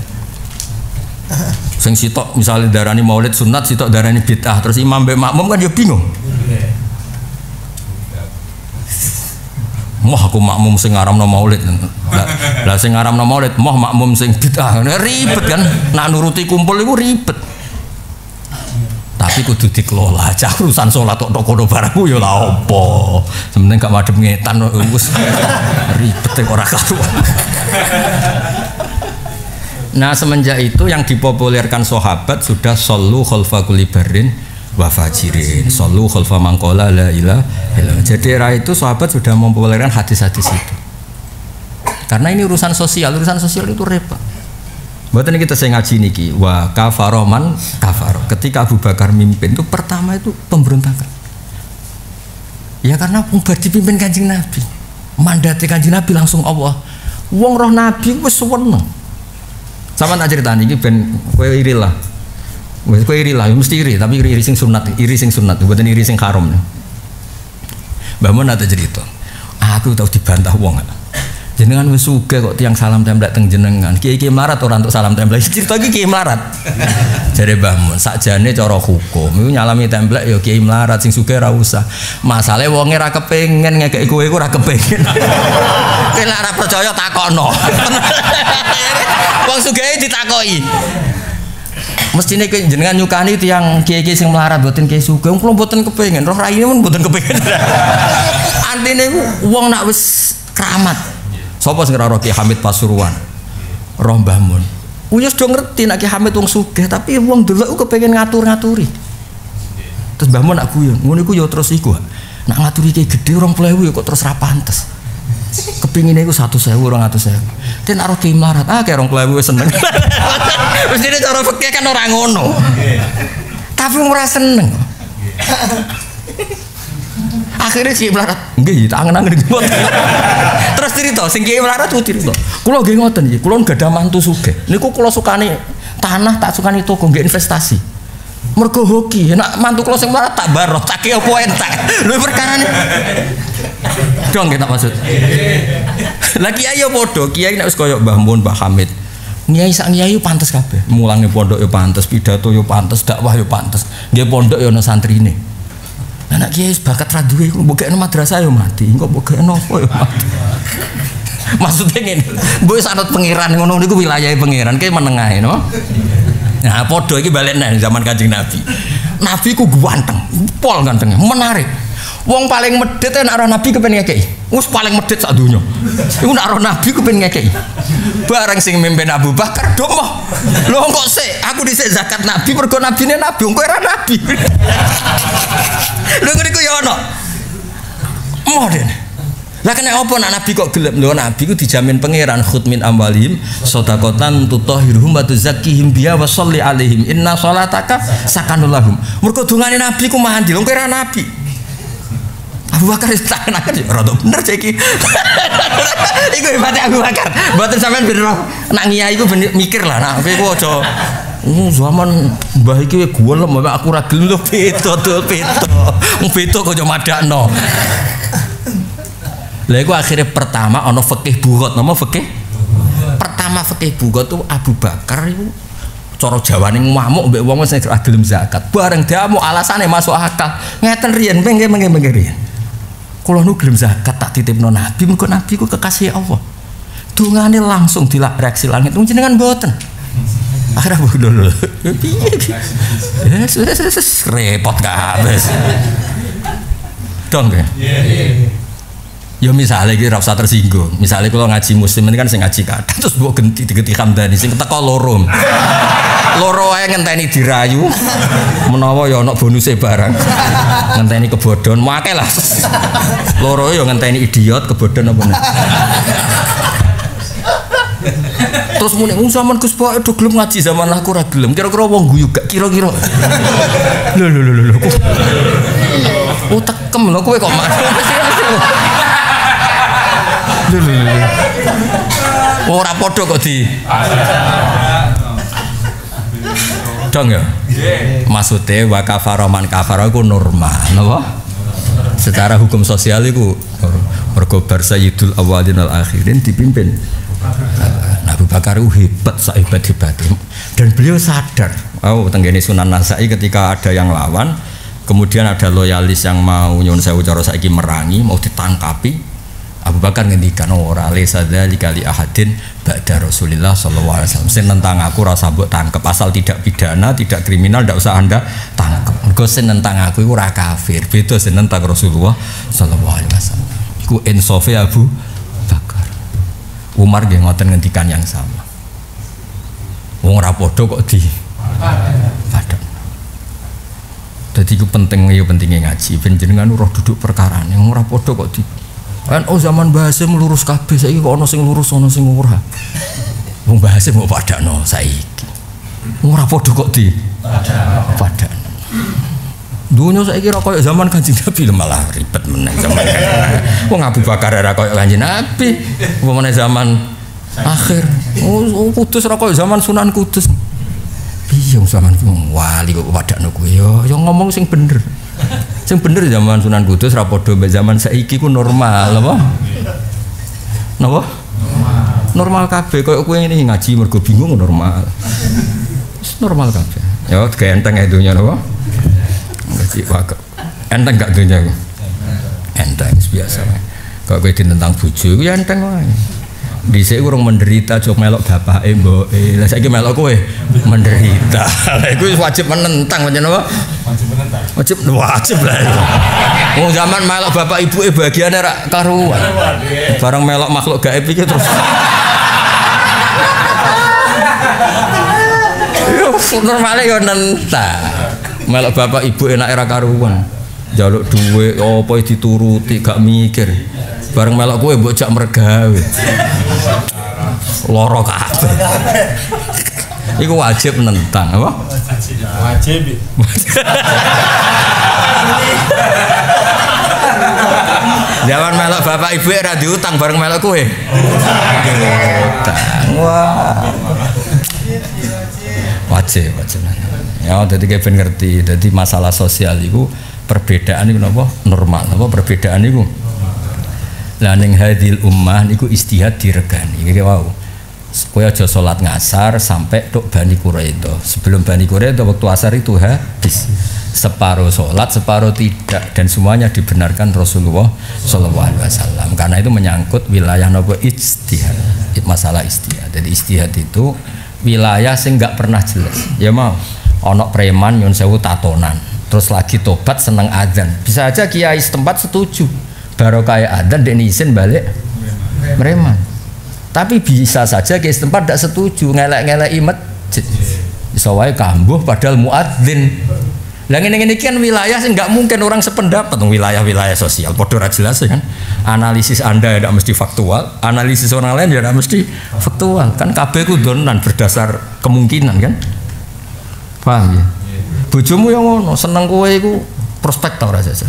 Sing sitok misalnya darani maulid sunat, sitok darani bid'ah, terus imam mbek makmum kan yo bingung. Moh aku makmum sing ngaramno maulid. Lah sing ngaramno maulid moh makmum sing bid'ah. Ribet kan? Nak nuruti kumpul iku ribet. Tapi kudu dikelola. Cah urusan salat tok kono barangku ya lha apa. Sementing gak madhep ngetan wis ribet ora karuan. Nah semenjak itu yang dipopulerkan sahabat sudah sallu khalfa kulli barrin wa fajirin, sallu khalfa man qala la ilaha illallah. Jadi era itu sahabat sudah mempopulerkan hadis-hadis itu. Karena ini urusan sosial itu repot. Buatan kita saya ngaji niki wa kafaroman kafaro. Ketika Abu Bakar mimpin itu pertama itu pemberontakan. Ya karena umpar dipimpin Kanjeng Nabi. Mandate Kanjeng Nabi langsung Allah. Wong roh Nabi wis seneng. Sama tak ceritani iki ben kowe iri lah. Wis kowe iri lah, mesti iri, tapi iri sing sunat, mboten iri sing haram. Mbah Mun ate cerita. Aku tau dibantah wong. Jenengan wis sugih kok tiyang salam templek teng jenengan. Kiai-kiai melarat ora untuk salam templek. Cerita iki kiai melarat. Jare Mbah Mun, sakjane cara hukum iku nyalami templek ya kiai melarat sing sugih ora usah. Masalahe wonge ora kepengin ngekeki kowe iku ora kepengin. Kowe nek ora percaya takokno. Wong sugih ditakoki. Mestine kowe jenengan nyukani tiyang kiai-kiai sing melarat mboten kiai sugih, kula mboten kepengin. Roh raine pun mboten kepengin. Antine wong nak wis keramat. Sapa sing ora Ki Hamid Pasuruan? Roh Mbah Mun. Wis do ngerti nek Ki Hamid wong sugih, tapi wong delok kepengin ngatur-ngaturi. Terus Mbah Mun nak guyon, ngono iku ya terus iku. Nak ngaturi ki gedhe 20.000 kok terus ra pantes. Kepingine iku 100.000 200.000. Ten karo ki melarat, kayak 20.000 wis seneng. Wis dene cara fikih kan ora ngono. Tapi ora seneng. Akhirnya si melarat, nggih, tangan-tangan dibuat. Terus cerita, sing kiai melarat tuh cerita. Kulo nggih ngoten iki, kulo gadah mantu sugih. Niku kulo sukane tanah, tak sukani toko, nggih investasi. Mergo hoki, nek mantu kulo sing melarat tak barok, tak kaya apa entek. Lho perkarane. Dong nggih tak maksud. Lah kiai yo padha, kiai nek wis kaya Mbah Mun, Mbah Hamid. Nyai sak nyai yo pantes kabeh. Mulange pondok yo pantes, pidato yo pantes, dakwah yo pantes. Nggih pondok yo ana santrine. Anak kiai bakat ra duwe kok mbokekno madrasah yo mati. Engko mbokekno apa yo mati. Maksudnya ngene, mbok sanad pangeran ngono niku wilayahe pangeran, kae menengahe no. Nah, padha iki balik nang zaman Kanjeng Nabi. Nabi ku ganteng, pol gantengnya, menarik. Wong paling medhit nek ora nabi kepen ngekeki. Wis paling medhit sak donya. Iku nek ora nabi kepen ngekeki. Bareng sing mimpin Abu Bakar domoh. Lho kok sik, aku dhisik zakat nabi mergo nabine nabi, engko ora nabi. Lho ngene ku ya ono. Moden. Lah kena apa nak nabi kok gelem? Lho nabi ku dijamin pangeran khud min amwalihim shadaqatan tutahhiruhum wa tuzakkihim biha wa sholli alaihim inna sholataka sakanul lahum. Mergo dungane nabi ku mandi, engko ora nabi. Abu Bakar tangan-tangan rada bener ceki. Iku hebatnya Abu Bakar. Mboten sampean bener nak ngiyai iku mikir lah nak kowe ku aja zaman mbah iki golem aku ora gelem lho beto. Wong beto kok aja madakno. Lah iku akhirnya pertama ana fikih bugot, nama fikih. Pertama fikih bugot tuh Abu Bakar iku cara Jawane ngamuk mbek wong sing ora gelem zakat. Bareng diamuk alasane masuk akal. Ngeten riyen mengke riyen. Kula nu gelem zakat tak titipno Nabi, mergo Nabi ku kekasih Allah. Dungane langsung dilak reaksi langit jenengan mboten. Akhirnya lho. Piye? Yes, repot kabeh. Dong ya. Ya misalnya iki ora usah tersinggung. Misalnya kalau ngaji muslim ini kan sing ngaji kadang terus mbok genti Hamdani sing teko loro. Loro ae ngenteni dirayu. Menawa ya ana bonuse barang. Ngenteni kebodhon, akeh lah. Loro ya ngenteni idiot kebodhon apa nek. Terus muni zaman Gus Pak do gelem ngaji zaman aku ora gelem. Kira-kira wong guyu gak kira-kira. Lho. Oh tekem lho kowe kok ora padha kok di dong ya maksudnya wa kafara man kafara itu normal napa secara hukum sosial itu mergo bar sayyidul awalin al akhirin dipimpin Abu Bakar itu hebat sehebat-hebatnya dan beliau sadar tenggene Sunan Nasai ketika ada yang lawan kemudian ada loyalis yang mau nyuwun sewu cara saiki merangi mau ditangkapi Abu Bakar ngendikan ora lesa dzalika li ahadin ba'da Rasulillah sallallahu alaihi wasallam. Sen nentang aku ora sabuk tangkep asal tidak pidana, tidak kriminal ndak usah Anda tangkep. Mergo sen nentang aku iku ora kafir. Beda sen nentang Rasulullah sallallahu alaihi wasallam. Iku insafe Abu Bakar. Umar nggih ngoten ngendikan yang sama. Wong ora padha kok di padha. Dadi iku penting ya pentinge ngaji ben jenengan roh duduk perkarane ora padha kok di kan zaman bahasa melurus kabeh saiki kok ana sing lurus ana sing ora. Wong bahasa mau padakno saiki. Ora padha kok di padakno. Dunya saiki ora koyo zaman Kanjeng Nabi malah ribet meneh zaman. Wong Abu Bakar ora koyo Kanjeng Nabi. Wong zaman akhir. Kudus ora koyo zaman Sunan Kudus. Piye zaman wali kok padakno kuwi yo ngomong sing bener. Sing bener zaman Sunan Kudus ra padha mbek zaman saiki ku normal apa? Napa? Normal kabeh koyo kowe ngene ngaji mergo bingung normal. Normal kabeh. Ya ganteng ae dunya napa? Ngaji wae. Enteng gak dunya ku? Enteng biasa wae. Kok kowe ditentang bojo ku ya enteng wae. Dhisik urung menderita jok melok bapake mboke. Lah saiki melok kowe menderita. Lah iku wajib menentang pancen apa? Wajib lah. Wong zaman melok bapak ibuke bagiane rak karuan. Bareng melok makhluk gaib iki terus. Yo normale yo nentang. Melok bapak ibu enak era karuan. Njaluk dhuwit apa dituruti gak mikir. Bareng melok kowe mbok jak mergawe. Loro kabeh. Iku wajib nentang apa? Wajib. Zaman melok bapak ibu ra diutang bareng melok kowe. Utang. Wah. Wajib. Ya dadi kowe ben ngerti, dadi masalah sosial iku perbedaan iku napa? Normal. Napa perbedaan iku? Lah ning hadil ummah niku istihad diregani. Iki wau. Kowe aja salat ngasar sampai tok Bani Quraidah. Sebelum Bani Quraidah waktu asar itu habis. Separuh salat, separuh tidak dan semuanya dibenarkan Rasulullah sallallahu alaihi wasallam. Karena itu menyangkut wilayah napa ijtihad. Masalah ijtihad. Jadi ijtihad itu wilayah sing enggak pernah jelas. Ya mau ana preman nyun sewu tatonan. Terus lagi tobat seneng adzan. Bisa aja kiai setempat setuju. Baru kayak adzan den izin balik preman. Tapi bisa saja kiai setempat tidak setuju ngelek-ngeleki masjid. Iso wae kambuh padahal muadzin. Lah ngene-ngene iki kan wilayah sing enggak mungkin orang sependapat, wilayah-wilayah sosial padha ra jelas ya kan. Analisis Anda tidak mesti faktual, analisis orang lain ya tidak mesti faktual. Kan kabeh ku donan berdasar kemungkinan kan. Paham ya? Bojomu yang ngono, seneng kowe iku prospek ta ora jajan.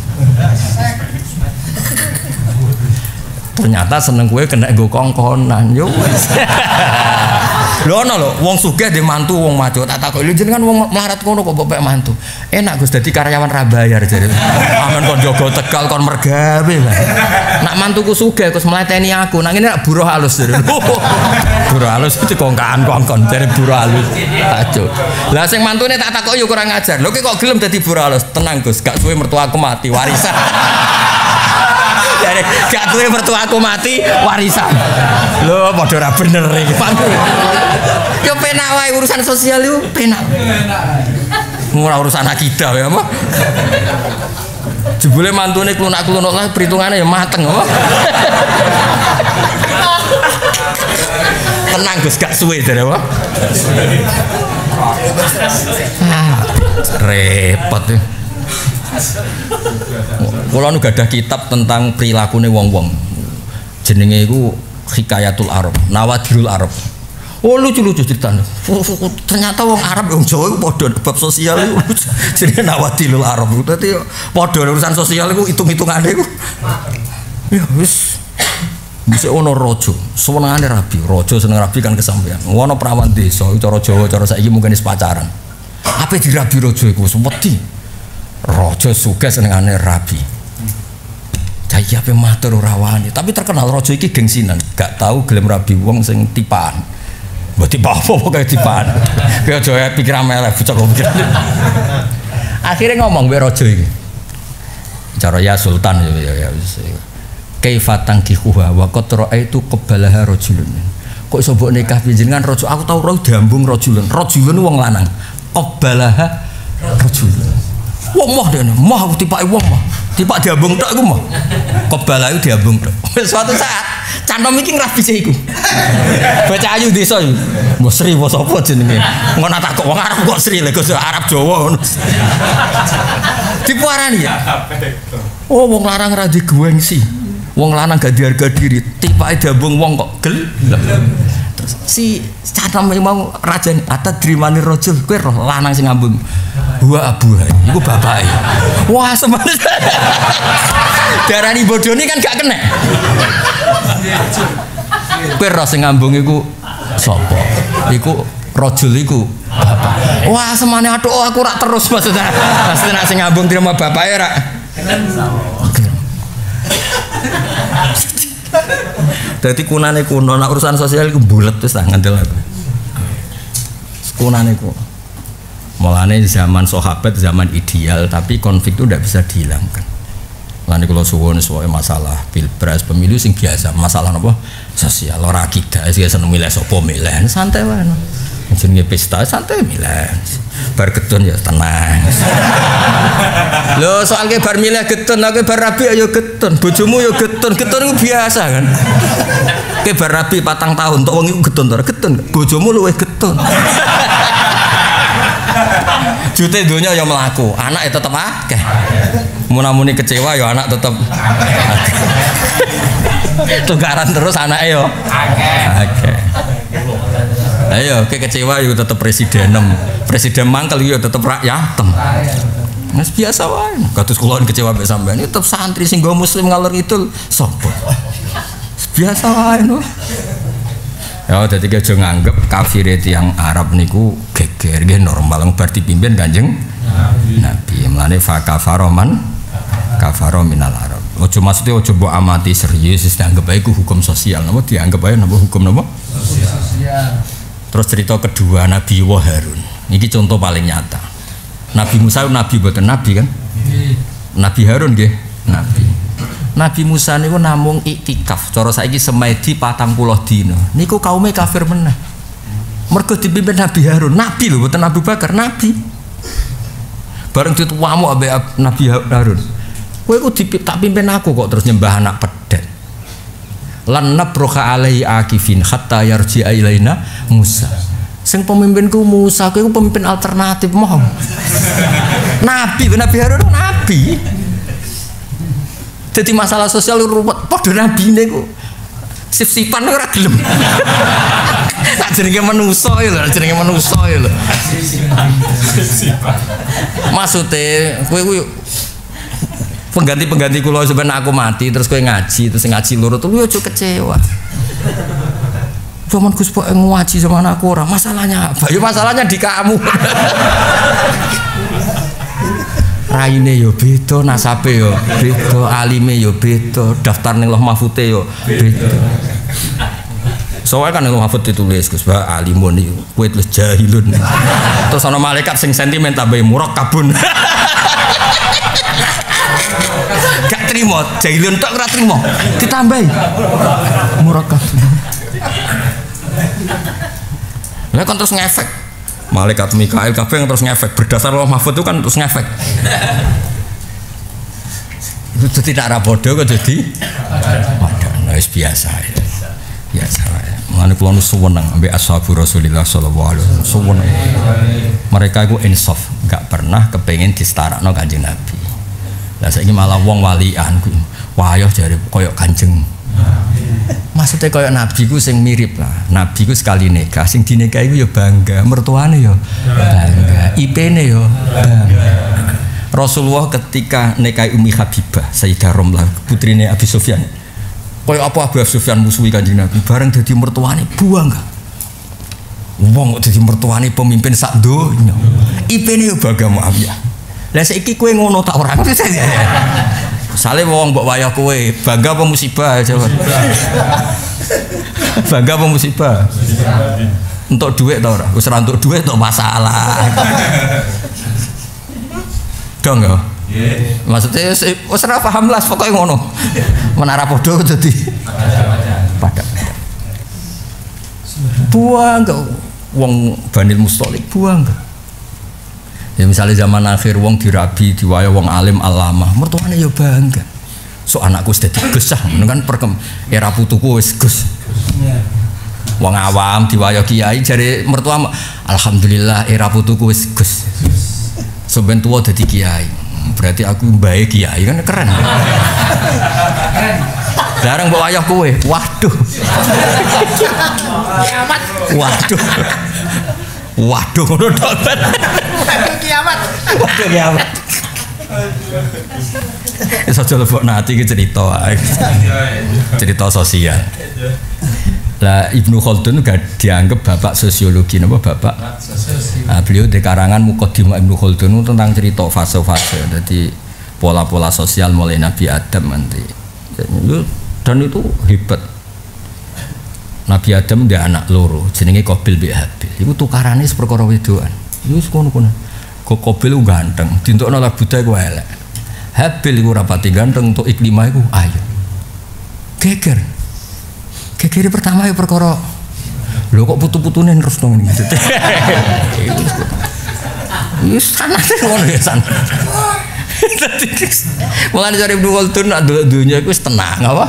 Ternyata seneng gue kena nggo kongkonan yo wis. Lho ono lho wong sugih dhe mantu wong maco tak takok lho jenengan wong melarat ngono kok mbok mantu. Enak Gus dadi karyawan ra bayar jare. Aman kon jaga Tegal kon mergawe lah. Nak mantuku sugih Gus mleteni aku. Nak ngene nak buruh halus jare. Buruh halus iki kongkan-kongkon jare buruh halus. Aco. Lah sing mantune tak takok yo kurang ajar. Lho kok gelem dadi buruh halus? Tenang Gus, gak suwe mertuaku mati warisan. Jadi gak duwe mertuaku mati warisan. Lho padha ora bener iki. Yo penak wae urusan sosial itu penak. Ora urusan akidah ya apa? Jebule mantune klunak-klunuk lah perhitungane ya mateng apa? Tenang Gus gak suwe jare apa? Repot ya. Kalau nu gadah kitab tentang perilakune wong-wong, jenenge iku Hikayatul Arab, Nawadirul Arab. Oh lucu-lucu ceritanya. Ternyata wong Arab wong Jawa iku padha bab sosial iku jenenge Nawadirul Arab. Dadi padha urusan sosial iku hitung-hitungane iku. Ya wis. Mesti ono raja, senengane rabi. Raja seneng rabi kan kesampean. Ono prawan desa, cara Jawa, cara saiki mungkin wis pacaran. Apa dirabi raja iku wis wedi. Raja sugih senengane rabi. Cai ape matur ora wani, tapi terkenal raja iki gengsinan, gak tahu gelem rabi wong sing tipaan. Mbok tipe-apa kaya tipaan. Ki aja pikiran meleh bocah kok pikir. Akhire ngomong mbek raja iki. Cara ya sultan ya wis. Kaifatang kihuha wa qad ra'aitu qabbalaha rajulun. Kok iso mbok nikah panjenengan raja? Aku tau ora diambung rajulun. Rajulun wong lanang. Qabbalaha rajulun. Wong mah dene, mah aku tipake wong mah. Tipak diambung tok iku mah. Kebala iku diambung tok. Suatu saat cantom iki ngrabise iku. Bocah ayu desa iki. Mbok Sri apa sapa jenenge? Ngono tak kok wong Arab kok Sri lho Gus Arab Jawa ngono. Dipuarani ya. Oh wong larang ra digengsi. Wong lanang gak diharga diri. Tipake diambung wong kok gelem. Terus si cantom mau raja atat drimani rajul kowe roh lanang sing ngambung. Wa abuha, iku bapake. Wah, sebenarnya darani bodoni kan gak kena. Kowe ro sing ngambung iku sapa? Iku rajul iku bapak. Wah, semane aduh aku rak terus maksudnya. Maksudnya sing ngambung terima bapake rak. Dadi kunane kuno, nek urusan sosial iku bulet wis tak ngandel aku. Kunane kuno. Mulane zaman sahabat zaman ideal tapi konflik itu tidak bisa dihilangkan. Mulane kalau suwun soal masalah pilpres pemilu sing biasa, masalah apa? Sosial ora akidah, sing seneng milih sapa milih, santai wae. Jenenge pesta santai milih. Bar gedon ya tenang. Lho soal ke bar milih gedon, nek bar rabi ya gedon, bojomu ya gedon. Gedon itu biasa kan. Ke bar rabi 4 tahun tok wong iku gedon to, gedon. Bojomu luwih gedon. Wujudnya dunia ya melaku, anak ya tetap akeh. Munamuni kecewa ya anak tetap akeh. Tukaran terus anaknya ya akeh. Ayo, kecewa ya tetap presiden mangkel ya tetap rakyatem. Mas biasa wae. Kados kula kecewa mbek sampean, tetep santri sing go muslim ngalor ngidul sapa. Biasa wae no. Ya dadi aja nganggep kafir tiyang Arab niku geger nggih normal bar dipimpin Kanjeng Nabi. Mulane fa kafaroman kafaro minal Arab. Ojo maksudnya ojo mbok amati serius dianggap ae ku hukum sosial. Napa dianggap ae napa hukum napa? Sosial. Terus cerita kedua Nabi Harun. Ini contoh paling nyata. Nabi Musa nabi boten nabi kan? Nabi Harun nggih nabi. Nabi Musa niku namung iktikaf. Cara saiki semedi 40 dina. Niku kaume kafir meneh. Mergo dipimpin Nabi Harun, nabi lho boten Abu Bakar, nabi. Bareng dituwamu ambek Nabi Harun. Kowe iku tak pimpin aku kok terus nyembah anak pedhet. Lan nabroha alaihi akifin hatta yarji'a ilaina Musa. Sing pemimpinku Musa, kowe iku pemimpin alternatif moh. Nabi Harun nabi. Jadi masalah sosial ruwet padha nabine ku. Sip-sipan ora gelem. Tak jenenge manusa lho, jenenge manusa lho. Maksude kowe ku pengganti kula sampeyan aku mati terus kowe ngaji terus ngaji loro tuh yo aja kecewa. Cuman Gus Pak ngaji sama aku ora. Masalahnya apa? Ya masalahnya di kamu. Raine yo beda, nasabe yo beda, alime yo beda, daftar ning Loh Mahfudze yo beda. Soalnya kan ning Loh Mahfudz ditulis Gus Pak alimun iki kowe terus jahilun. Terus ana malaikat sing sentimen tambahi murakkabun. Gak terima, jahilun tok ora terima. Ditambahi murakkabun. Lah kan terus ngefek. Malaikat Mikail kabeh yang terus ngefek berdasar Loh Mahfudz itu kan terus ngefek. Itu tidak rapodo kok jadi padha wis biasa ya. Biasa ya. Mulane kula nu suweneng ambek ashabu Rasulillah sallallahu alaihi wasallam. Suweneng. Mereka iku insaf, enggak pernah kepengin distarakno Kanjeng Nabi. Lah saiki malah wong walian ku wayah jare koyo Kanjeng. Maksudnya kayak Nabi ku sing mirip lah. Nabi ku sekali nikah, sing dinikahi ku ya bangga, mertuane ya bangga, IP-ne ya bangga. Rasulullah ketika nikahi Ummi Habibah, Sayyidah Romlah, putrine Abi Sufyan. Kayak apa Abi Sufyan musuhi Kanjeng Nabi, bareng dadi mertuane bangga. Wong kok dadi mertuane pemimpin sak donya. IP-ne ya bangga Muawiyah. Lah saiki kowe ngono tak ora. Sale wong mbok wayah kowe, bangga apa musibah jawab. Bangga apa musibah? Untuk duit ta ora? Wis ora untuk duit tok masalah. Dong ya. Maksudnya wis ora paham lah pokoke ngono. Menara podo dadi padha. Buang kok wong Banil Mustalik buang kok. Ya misalnya zaman akhir wong dirabi diwaya wong alim alamah mertuane ya bangga so anakku wis dadi Gus kan perkem era putuku wis Gus wong awam diwaya kiai jare mertua alhamdulillah era putuku wis Gus so ben tuwa dadi kiai berarti aku mbae kiai kan keren jarang mbok wayah kowe waduh kiamat waduh ngono tok kiamat. Waduh kiamat. Wis aja lebok nati iki cerita. Cerita sosial. Lah Ibnu Khaldun gak dianggap bapak sosiologi napa bapak? Nah, beliau di karangan Muqaddimah Ibnu Khaldun tentang cerita fase-fase. Jadi pola-pola sosial mulai Nabi Adam nanti. Dan itu hebat. Nabi Adam dia anak loro jenenge Qabil bi Habil. Iku tukarane perkara wedoan. Iku kono-kono. Kok Qabil ganteng, dintokno lah budaya ku elek. Habil iku rapati ganteng untuk Iklimah iku ayo. Geger. Gegere pertama ya perkara. Lho kok putu-putune terus dong gitu. Wis sanate ngono ya san. Mulane cari Ibnu Khaldun nak dunya iku wis tenang apa?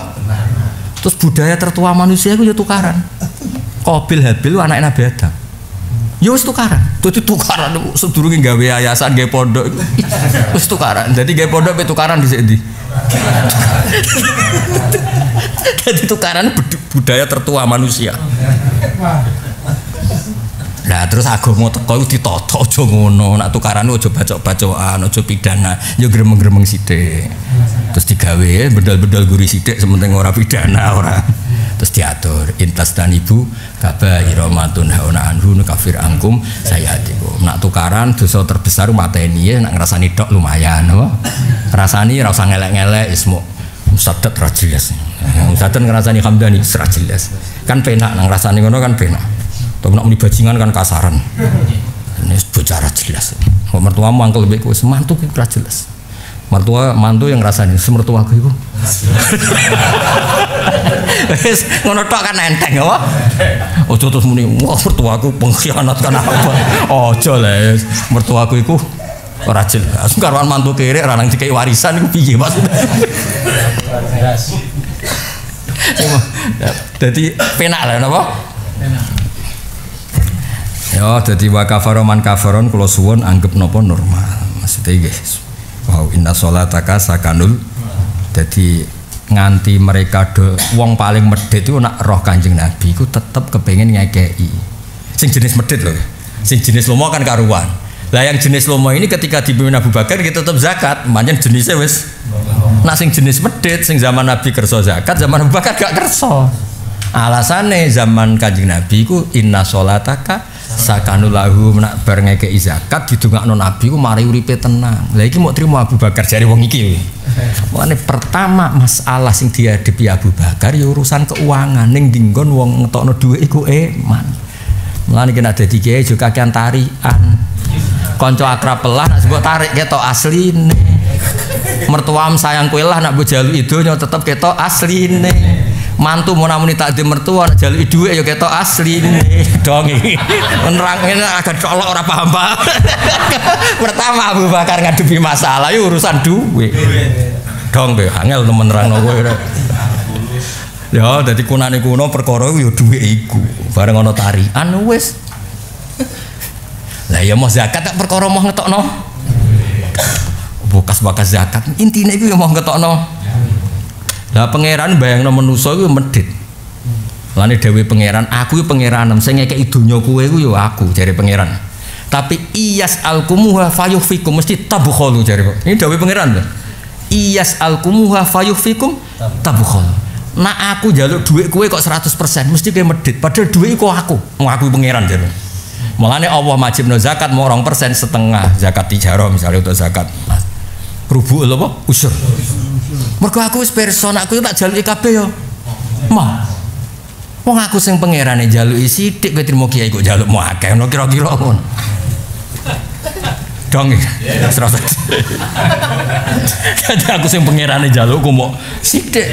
Terus budaya tertua manusia itu ya tukaran. Qabil Habil anak Nabi Adam. Ya wis tukaran. Dadi tukaran sedurunge gawe yayasan gawe pondok. Wis tukaran. Dadi gawe pondok pe tukaran dhisik ndi. Dadi tukaran budaya tertua manusia. Nah terus agama teko iku ditata aja ngono. Nek tukaran aja bacok-bacokan, aja pidana, ya gremeng-gremeng sithik. Terus digawe bedal-bedal guri sithik sementing ora pidana ora. Terus diatur intas dan ibu kabaira matun hauna anhu kafir angkum sayatikum. Nak tukaran dosa terbesar mateni ya, nak ngrasani tok lumayan apa. Rasani ora usah ngelek-ngelek ismu musaddad ra jelas. Musaddad ngrasani hamdani ra jelas. Kan penak nang ngrasani ngono kan penak. Tok nak muni bajingan kan kasaran. Ini bicara jelas. Kok mertua mangkel mbek kowe semantu ki ra jelas. Mertua mantu yang rasanya semertua aku itu. Wis ngono tok kan enteng apa? Ojo terus muni wah mertua aku pengkhianat kan apa? Ojo les mertua aku iku ora jelas. Karuan mantu kere ora nang dikei warisan iku piye maksudnya? Dadi penak lah napa? Penak. Ya dadi wa kafaroman kafaron kula suwun anggap napa normal. Maksudnya nggih. Wow, inna sholataka sakanul. Jadi nganti mereka wong paling medhit itu nak roh Kanjeng Nabi itu tetep kepengen ngekei. Sing jenis medhit loh. Sing jenis lomo kan karuan. Lah yang jenis lomo ini ketika dipimpin Abu Bakar kita tetep zakat, pancen jenisnya wis. Nah sing jenis medhit sing zaman Nabi kerso zakat, zaman Abu Bakar gak kerso. Alasane zaman Kanjeng Nabi ku inna sholataka sakanulahu nak bar ngekei zakat didongakno Nabi ku mari uripe tenang. Lah iki mau trimo Abu Bakar jare wong iki. Mulane pertama masalah sing dihadapi Abu Bakar ya urusan keuangan ning dinggon wong ngetokno dhuwit iku iman. Mulane kena dadi kiai juga kakean tarikan. Kanca akrab pelah nak sebut tarik ketok asline. Mertuam sayang kowe lah nak mbok jaluk idonya tetep ketok asline. Mantu mau namuni takdim mertua jaluk dhuwit ya ketok asline. Dong iki. Nerang ngene agak colok ora paham-paham. Pertama Abu Bakar ngadepi masalah ya urusan dhuwit. Dong kowe angel temen nerangno kowe. Ya dadi kunane kuno perkara iku ya dhuwit iku. Bareng ana tarikan wis. Lah ya mau zakat tak perkara mau ngetokno. Bekas-bekas zakat intine iku ya mau ngetokno. Lah pangeran bayangno manusa iku medhit. Lane dhewe pangeran, aku iki pangeranem sing ngekeki donya kowe iku ya aku jare pangeran. Tapi iyas alkumuha fayufikum mesti tabkhulu jare. Ini dhewe pangeran lho. Iyas alkumuha fayufikum tabkhul. Nah aku njaluk dhuwit kowe kok 100% mesti kowe medhit. Padahal dhuwit iku aku. Aku pangeran jare. Mulane Allah majibno zakat mau 2% setengah zakat tijarah misalnya untuk zakat. Rubu lho apa? Usur. Mergo aku wis person aku tak jaluki kabeh ya. Mah. Wong aku sing pangerane jaluki sithik kowe trimo kiai kok jalukmu akeh ngono kira-kira ngono. Dong. Serasa. Dadi aku sing pangerane jalukku mok sithik.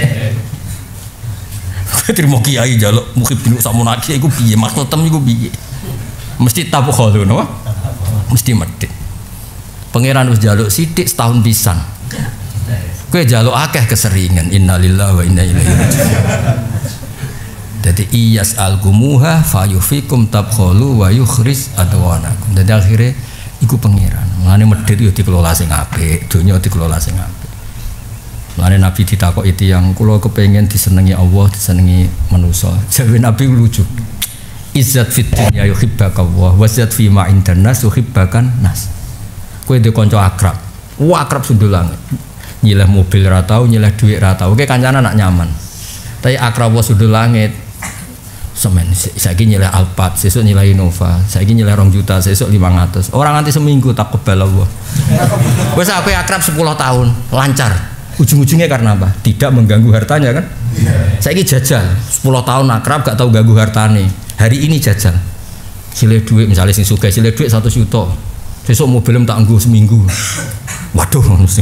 Kowe trimo kiai jaluk mukhib bin samunaki iku piye maksudem iku piye? Mesti tabukhul ngono. Mesti medhit. Pangeran wis jaluk sithik setahun pisan. Kowe jaluk akeh keseringan innalillahi wa inna ilaihi raji'un. Dadi iyas algumuha fayufikum tabkhulu wa yukhris adwanakum. Dadi akhire iku pangeran. Mulane medhit yo dikelola sing apik, donya dikelola sing apik. Mulane Nabi ditakoki tiyang kula kepengin disenengi Allah, disenengi manusa. Jawe Nabi lucu. Izzat fid dunya yuhibbaka Allah wa zat fi ma indanas yuhibbakan nas. Kowe ndek kanca akrab. Wah akrab sundul langit. Nyilah mobil ra tau, nyilah dhuwit ra tau. Oke kancane nak nyaman. Tapi akrab wa sundul langit. Semen saiki nyilah Alphard, sesuk nyilah Innova, saiki nyilah 2 juta, sesuk 500. Orang nanti seminggu tak kebal Allah. Wes aku akrab 10 tahun, lancar. Ujung-ujungnya karena apa? Tidak mengganggu hartanya kan? Saiki jajal 10 tahun akrab gak tahu ganggu hartane. Hari ini jajal. Silih dhuwit misalnya sing sugih silih dhuwit 100 juta. Besok mobilem tak nggo seminggu. Waduh ngono sing.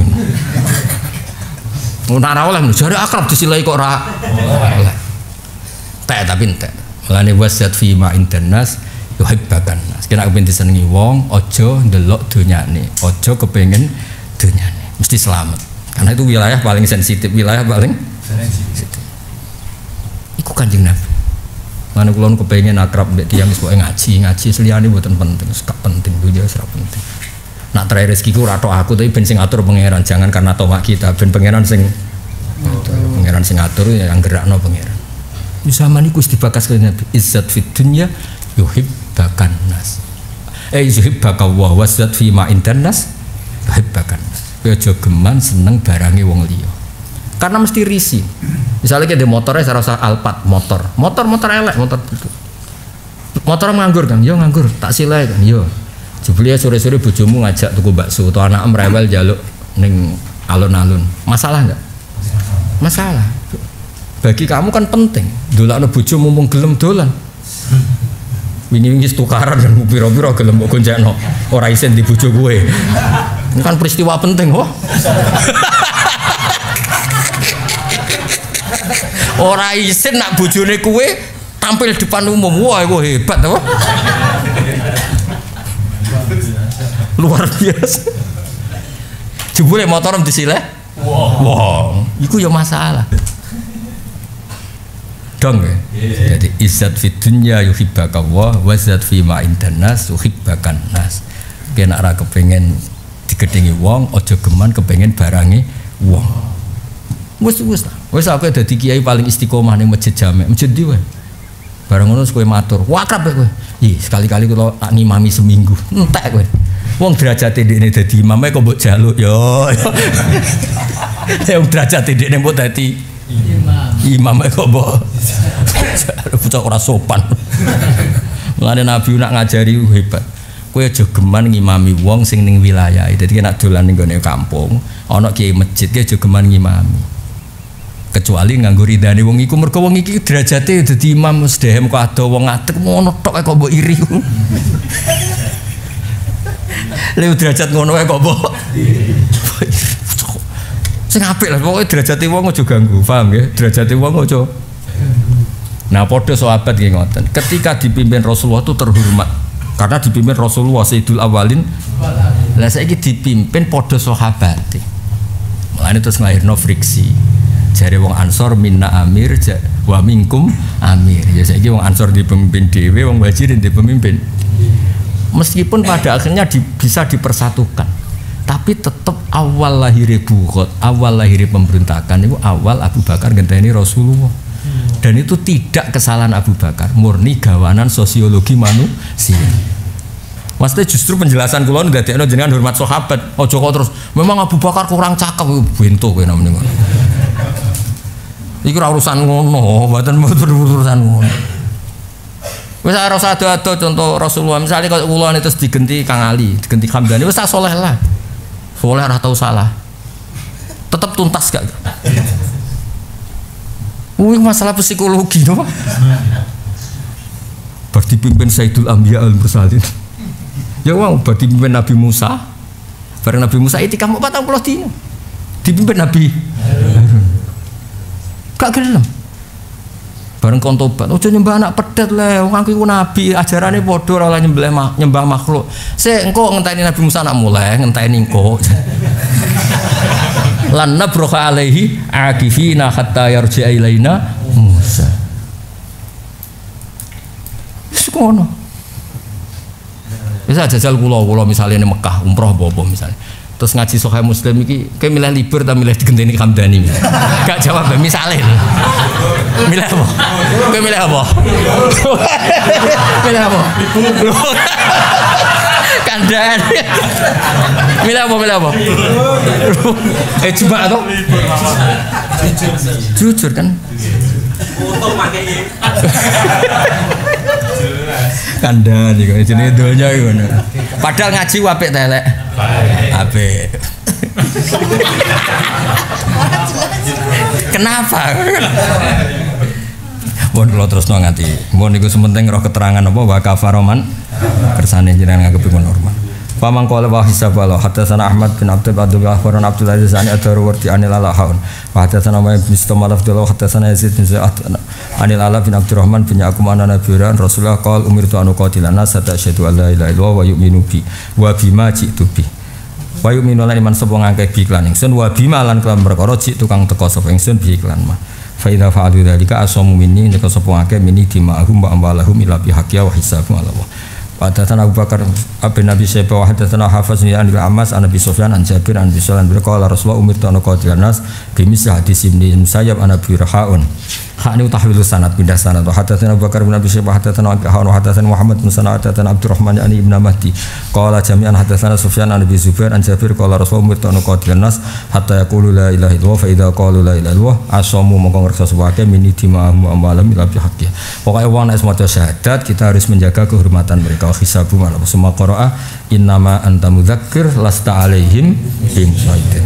Ora oleh jare akrab disilahi kok ora oleh. Tapi entek. Mulane wasat fi ma internas yuhibbakan nas. Kena kepen disenengi wong, aja ndelok donyane, aja kepengin donyane. Mesti selamat. Karena itu wilayah paling sensitif, wilayah paling sensitif. Iku Kanjeng Nabi. Lan kula kepengin akrab mbek tiyang wis ngaji seliyane mboten penting, gak penting dunya wis ora penting. Nak terakhir rezekiku ora tok aku tapi ben sing atur pangeran, jangan karena tomak kita, ben pangeran sing pangeran sing atur ya yang gerakno pangeran. Zaman iku wis dibakas kaya Nabi, izzat fid dunya yuhibbakan nas. Yuhibbaka wa wazat fi ma internas yuhibbakan nas. Kowe aja geman seneng barange wong liya. Karena mesti risih. Misalnya kayak di motornya saya rasa Alphard motor elek motor nganggur kan, yo nganggur tak silai kan, yo. Jebule sore-sore bojomu ngajak tuku bakso atau anak rewel jaluk ning alun-alun, masalah nggak? Masalah. Bagi kamu kan penting. Dolakno bojomu mung gelem dolan. Wingi-wingi tukaran dan pira-pira gelem kok gonjakno. Ora isin di bojo kowe. Ini kan peristiwa penting, oh. Ora isin nak bojone kuwe tampil depan umum. Wah, iku hebat to. Luar biasa. Jebule motor disileh. Wah, iku ya masalah. Dong ya. Jadi izzat fid dunya yuhibbaka wa wazat fi ma indanas yuhibbakan nas. Kena ora kepengin digedhengi wong, aja geman kepengin barange wong. Wis aku dadi kiai paling istiqomah ning masjid Jami. Masjid ndi wae. Bareng ngono kowe matur, "Wakrab kowe." Ih, sekali-kali kula tak ngimami seminggu. Entek kowe. Wong derajate ndekne dadi imam kok mbok jaluk yo. Ya wong derajate ndekne mbok dadi imam kok mbok. Bocah ora sopan. Mulane Nabi nak ngajari hebat. Kowe aja geman ngimami wong sing ning wilayah. Dadi nek dolan ning gone kampung, ana kiai masjid ki aja geman ngimami. Kecuali nganggo ridane wong iku mergo wong iki derajate dadi imam sedhem kok ada wong ngadeg ngono tok kok mbok iri. Lha derajat ngono wae kok mbok. Sing apik lah pokoke derajate wong aja ganggu, paham nggih? Derajate wong aja. Nah, padha sahabat nggih ngoten. Ketika dipimpin Rasulullah itu terhormat. Karena dipimpin Rasulullah Sayyidul Awalin. Lah saiki dipimpin padha sahabate. Mulane terus nglahirno friksi. Jare wong Ansor minna amir wa minkum amir. Ya saiki wong Ansor dipimpin dhewe, wong Muhajirin dipemimpin. Meskipun pada akhirnya bisa dipersatukan, tapi tetap awal lahirnya bukhot, awal lahirnya pemberontakan itu awal Abu Bakar ngenteni Rasulullah. Dan itu tidak kesalahan Abu Bakar, murni gawanan sosiologi manusia. Maksudnya justru penjelasan kula ndadekno jenengan hormat sahabat. Ojo kok terus memang Abu Bakar kurang cakep, bento kowe namanya. Iki ora urusan ngono, mboten urusan ngono. Wis ora usah ado-ado contoh Rasulullah. Misalnya kalau kula terus digenti Kang Ali, digenti Hamdani, wis tak soleh lah. Soleh ora tau salah. Tetap tuntas gak? Masalah psikologi no? Berarti pimpin Sayyidul Anbiya al-Mursalin. Ya wong berarti pimpin Nabi Musa. Bareng Nabi Musa itikaf 40 dina. Dipimpin Nabi Harun. Gak gelem. Bareng kon tobat, ojo nyembah anak pedet le, wong aku iku nabi, ajarane padha ora oleh nyembah makhluk. Sik engko ngenteni Nabi Musa nak mulai, ngenteni engko. Lan nabroha alaihi akifina hatta yarji'a ilaina Musa. Wis kono. Wis jajal kula misale ning Mekah umroh apa misalnya. Terus ngaji Sahih Muslim iki kowe milih libur ta milih digenteni Hamdani. Gak jawab misale. Milih apa? Kowe milih apa? Milih apa? Kandan. Milih apa? Coba atau? Jujur kan? Foto pakai Kandan iki jenenge donya iki ngono. Padahal ngaji apik ta elek? Apik. Kenapa? Mohon kula terusno nganti. Mohon niku sementing roh keterangan apa wa kafaroman kersane jenengan nganggepi normal. Pamang qala wa hisabala hadatsana Ahmad bin Abdul Ghafar bin Abdul Aziz ani ad-Darwarti anil Alahaun wa hadatsana Ma'in bin Istamalaf dulu hadatsana Yazid bin Zaid anil Ala bin Abdurrahman bin Yaqum anna Nabiyan Rasulullah qala umirtu an uqatila nas hatta asyhadu an la ilaha illallah wa yu'minu bi wa bima ji'tu bi wa yu'minu lan iman sapa ngakeh bi iklan ingsun wa bima lan kelan perkara ji'tu kang teka sapa ingsun bi iklan mah fa fa idza fa'alu dzalika asamu minni nek sapa akeh minni dima'ahum wa amwalahum ila bihaqiya wa hisabun ala Allah. Hadatsana Abu Bakar bin Abi Syaibah wa hadatsana Hafiz bin Amas an Abi Sufyan an Jabir an Bisalan berqala Rasulullah umirtu an qadilanas bimis hadis Ibnu Musayyab an Abi Rahaun. Hakni tahwilu sanad pindah sanad. Hadatsana Abu Bakar bin Abi Syaibah hadatsana Abi Rahaun hadatsana Muhammad bin Sanad hadatsana Abdurrahman an Ibnu Mahdi. Qala jami'an hadatsana Sufyan an Abi Zubair an Jabir qala Rasulullah umirtu an qadilanas hatta yaqulu la ilaha illallah fa idza qalu la ilaha illallah asamu mongko ngersa sebake mini dima'ahum amalam ila bihaqqi. Pokoke wong nek maca syahadat kita harus menjaga kehormatan mereka. Hisabu malah semua qiraah innama anta mudzakir lasta alaihim bimusaitir.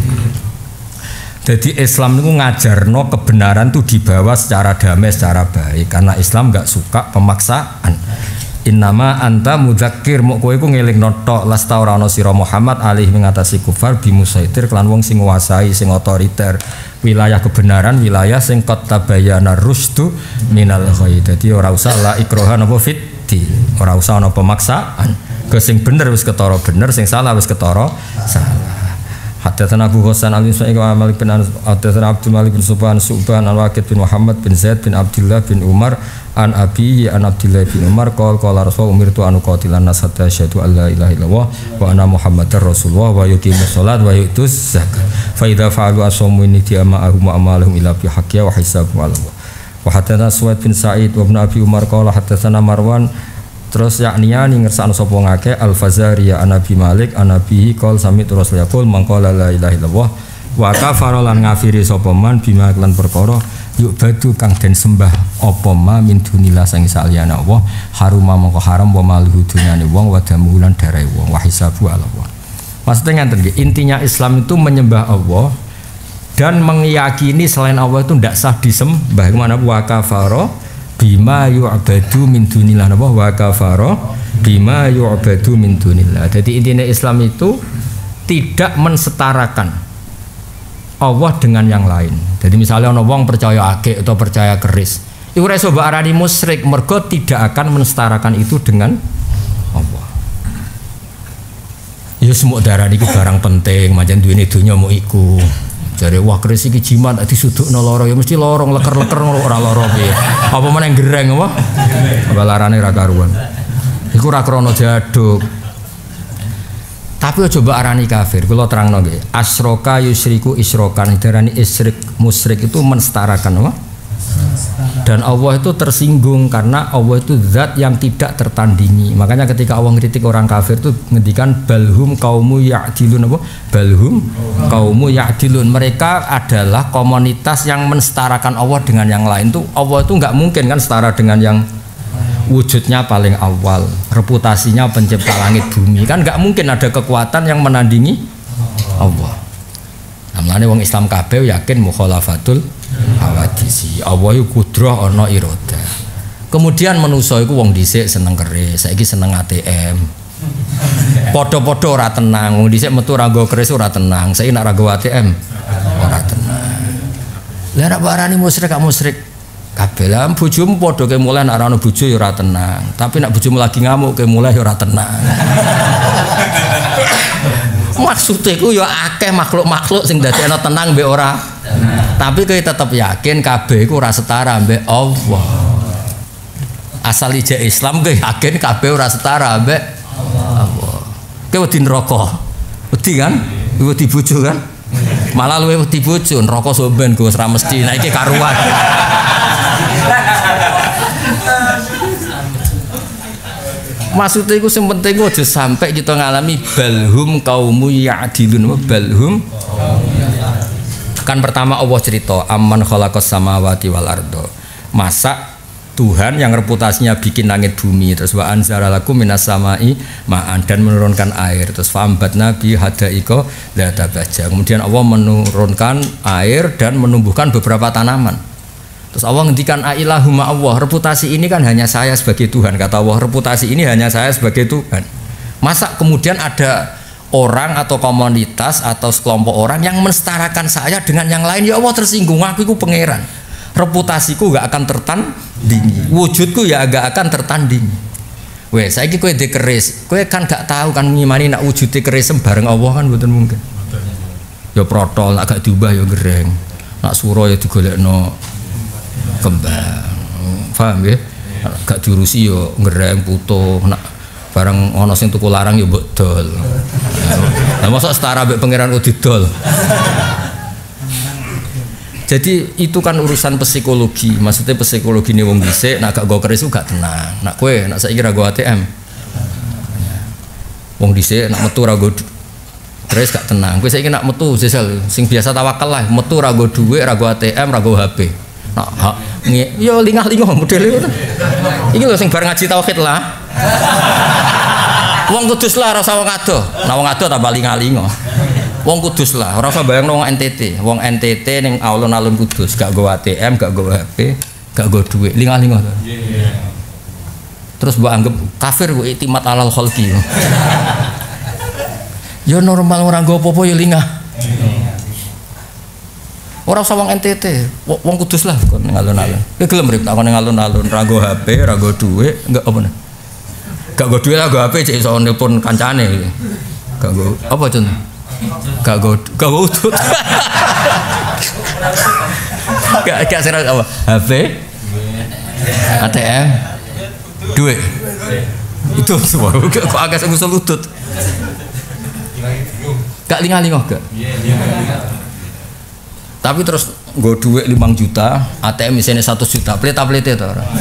Jadi Islam itu ngajarno kebenaran itu dibawa secara damai, secara baik karena Islam enggak suka pemaksaan. Innama anta mudzakir mok kowe iku ngelingno tok lasta ora ana sira Muhammad alih mengatasi kufar bimusaitir kelan wong sing nguasai sing otoriter wilayah kebenaran wilayah sing qad tabayyana rusdu minal ghayy. Dadi ora usah la ikraha napa fit ora usah ana pemaksaan. Ke sing bener wis ketara bener, sing salah wis ketara salah. Hadatsana Abu Hasan al-Sa'id wa Malik bin Anas hadatsana Abdul Malik bin Subhan al-Waqid bin Muhammad bin Zaid bin Abdullah bin Umar an Abihi an Abdullah bin Umar qala Rasul umirtu an uqatilan nas hatta asyhadu an la ilaha illallah wa anna Muhammadar Rasulullah wa yuqimus shalat wa yu'tuz zakat fa idza fa'alu asamu inni ti'amahum wa amalahum ila bi haqqi wa hisabu ala Allah. Wa hadatsana Suwaid bin Sa'id wa Ibnu Abi Umar qala hadatsana Marwan terus yakniya ning ngersakno sapa ngake Al-Fazari ya Nabi Malik anabihi qol sami terus yaqul mangqala la ilaha illallah wa kafara lan ngafiri sapa man bima lan perkara yuk badu kang den sembah apa ma min dunillah sang saliyane Allah haruma mongko haram wa maluhu dunyane wong wa damulan darahe wong wa hisabu ala Allah. Maksudnya ngeten nggih, intinya Islam itu menyembah Allah dan meyakini selain Allah itu tidak sah disembah. Mana wa kafara bima yu'badu min dunillah napa wa kafara bima yu'badu min dunillah. Jadi intinya Islam itu tidak mensetarakan Allah dengan yang lain. Jadi misalnya ana wong percaya akeh atau percaya keris, iku ora iso mbok arani musyrik mergo tidak akan mensetarakan itu dengan Allah. Ya semua darah niku barang penting, macam duwene donya mau iku. Jare wah keris iki jimat disudukno lara ya mesti lorong leker-leker ora lara piye. Apa meneh gereng apa? Apa larane ra karuan. Iku ora krana jaduk. Tapi aja mbok arani kafir. Kula terangno nggih. Asroka yusriku isrokan. Darani isyrik musyrik itu mensetarakan apa? Dan Allah itu tersinggung karena Allah itu zat yang tidak tertandingi. Makanya ketika Allah ngeritik orang kafir itu ngendikan balhum kaumu ya'dilun apa? Balhum kaumu ya'dilun. Mereka adalah komunitas yang mensetarakan Allah dengan yang lain. Tuh Allah itu nggak mungkin kan setara dengan yang wujudnya paling awal, reputasinya pencipta langit bumi. Kan nggak mungkin ada kekuatan yang menandingi Allah. Namanya wong Islam kabeh yakin mukhalafatul hawadisi. Allah iku kudrah ana irada. Kemudian manusa iku wong dhisik seneng keris, saiki seneng ATM. Padha-padha ora tenang. Wong dhisik metu ora nggo keris ora tenang, saiki nek ora nggo ATM ora tenang. Lah nek arani musyrik gak musyrik kabeh. Lah bojomu padha ke mulai nek ora ana bojo ya ora tenang. Tapi nek bojomu lagi ngamuk ke mulai ya ora tenang. Maksudnya itu ya akeh makhluk-makhluk sing dadekno tenang mbek ora. Tapi kowe tetep yakin kabeh iku ora setara mbek Allah. Asal ijek Islam kowe yakin kabeh ora setara mbek Allah. Kowe wedi neraka. Wedi kan? Wedi bojo kan? Malah luwe wedi bojo, neraka somben Gus ra mesti. Nah iki karuan. Maksudnya itu yang penting aja sampai kita ngalami balhum kaumu ya'dilun balhum. Kan pertama Allah cerita amman khalaqas samawati wal ardo. Masa Tuhan yang reputasinya bikin langit bumi, terus wa anzala lakum minas samai ma'an dan menurunkan air, terus fambat nabi hadaiko dzata bahja. Kemudian Allah menurunkan air dan menumbuhkan beberapa tanaman. Terus Allah ngendikan ailahumma Allah, reputasi ini kan hanya saya sebagai Tuhan, kata Allah, reputasi ini hanya saya sebagai Tuhan. Masa kemudian ada orang atau komunitas atau sekelompok orang yang mensetarakan saya dengan yang lain? Ya Allah tersinggung, aku itu pangeran, reputasiku gak akan tertandingi, wujudku ya gak akan tertandingi. Weh, saiki kowe ndek keris, kowe kan gak tahu kan ngimani nak wujude keris bareng Allah kan mboten mungkin. Ya protol, nak gak diubah ya gereng, nak suro ya digolekno kembang. Paham ya? Gak diurusi yo ngereng putu nak barang ana sing tuku larang yo mbok dol. Lah mosok setara mbek pangeran kok didol. Jadi itu kan urusan psikologi, maksudnya psikologi nih wong dhisik nak gak go keris gak tenang. Nak kowe nak saiki ra go ATM. Wong dhisik nak metu ra go keris gak tenang. Kowe saiki nak metu sesel sing biasa tawakal lah, metu ra go dhuwit, ra go ATM, ra go HP. Nak yo lingah-lingah model itu. Iki lho sing bar ngaji tauhid lah. Wong kudus lah ora usah wong ado. Nah wong ado tambah lingah-lingah. Wong Kudus lah, ora usah bayangno wong NTT. Wong NTT ning alun-alun Kudus, gak go ATM, gak go HP, gak go duit, lingah-lingah. Terus mbok anggap kafir kok itimat alal khalqi. Ya normal ora nggo apa-apa ya lingah. Ora usah wong NTT, wong Kudus lah kon ning alun-alun. Kowe gelem rip tak kon ning alun-alun, ra go HP, ra go duit, enggak apa nih. Gak go duit lah go HP cek iso nelpon kancane. Gak go apa contoh? Gak utut. Gak serat apa? HP, ATM, duit. Itu semua. Kok agak ngusul utut. Gak lingah-lingah gak. Tapi terus gue duit 5 juta, ATM misalnya 1 juta, pleta-pleta itu orang.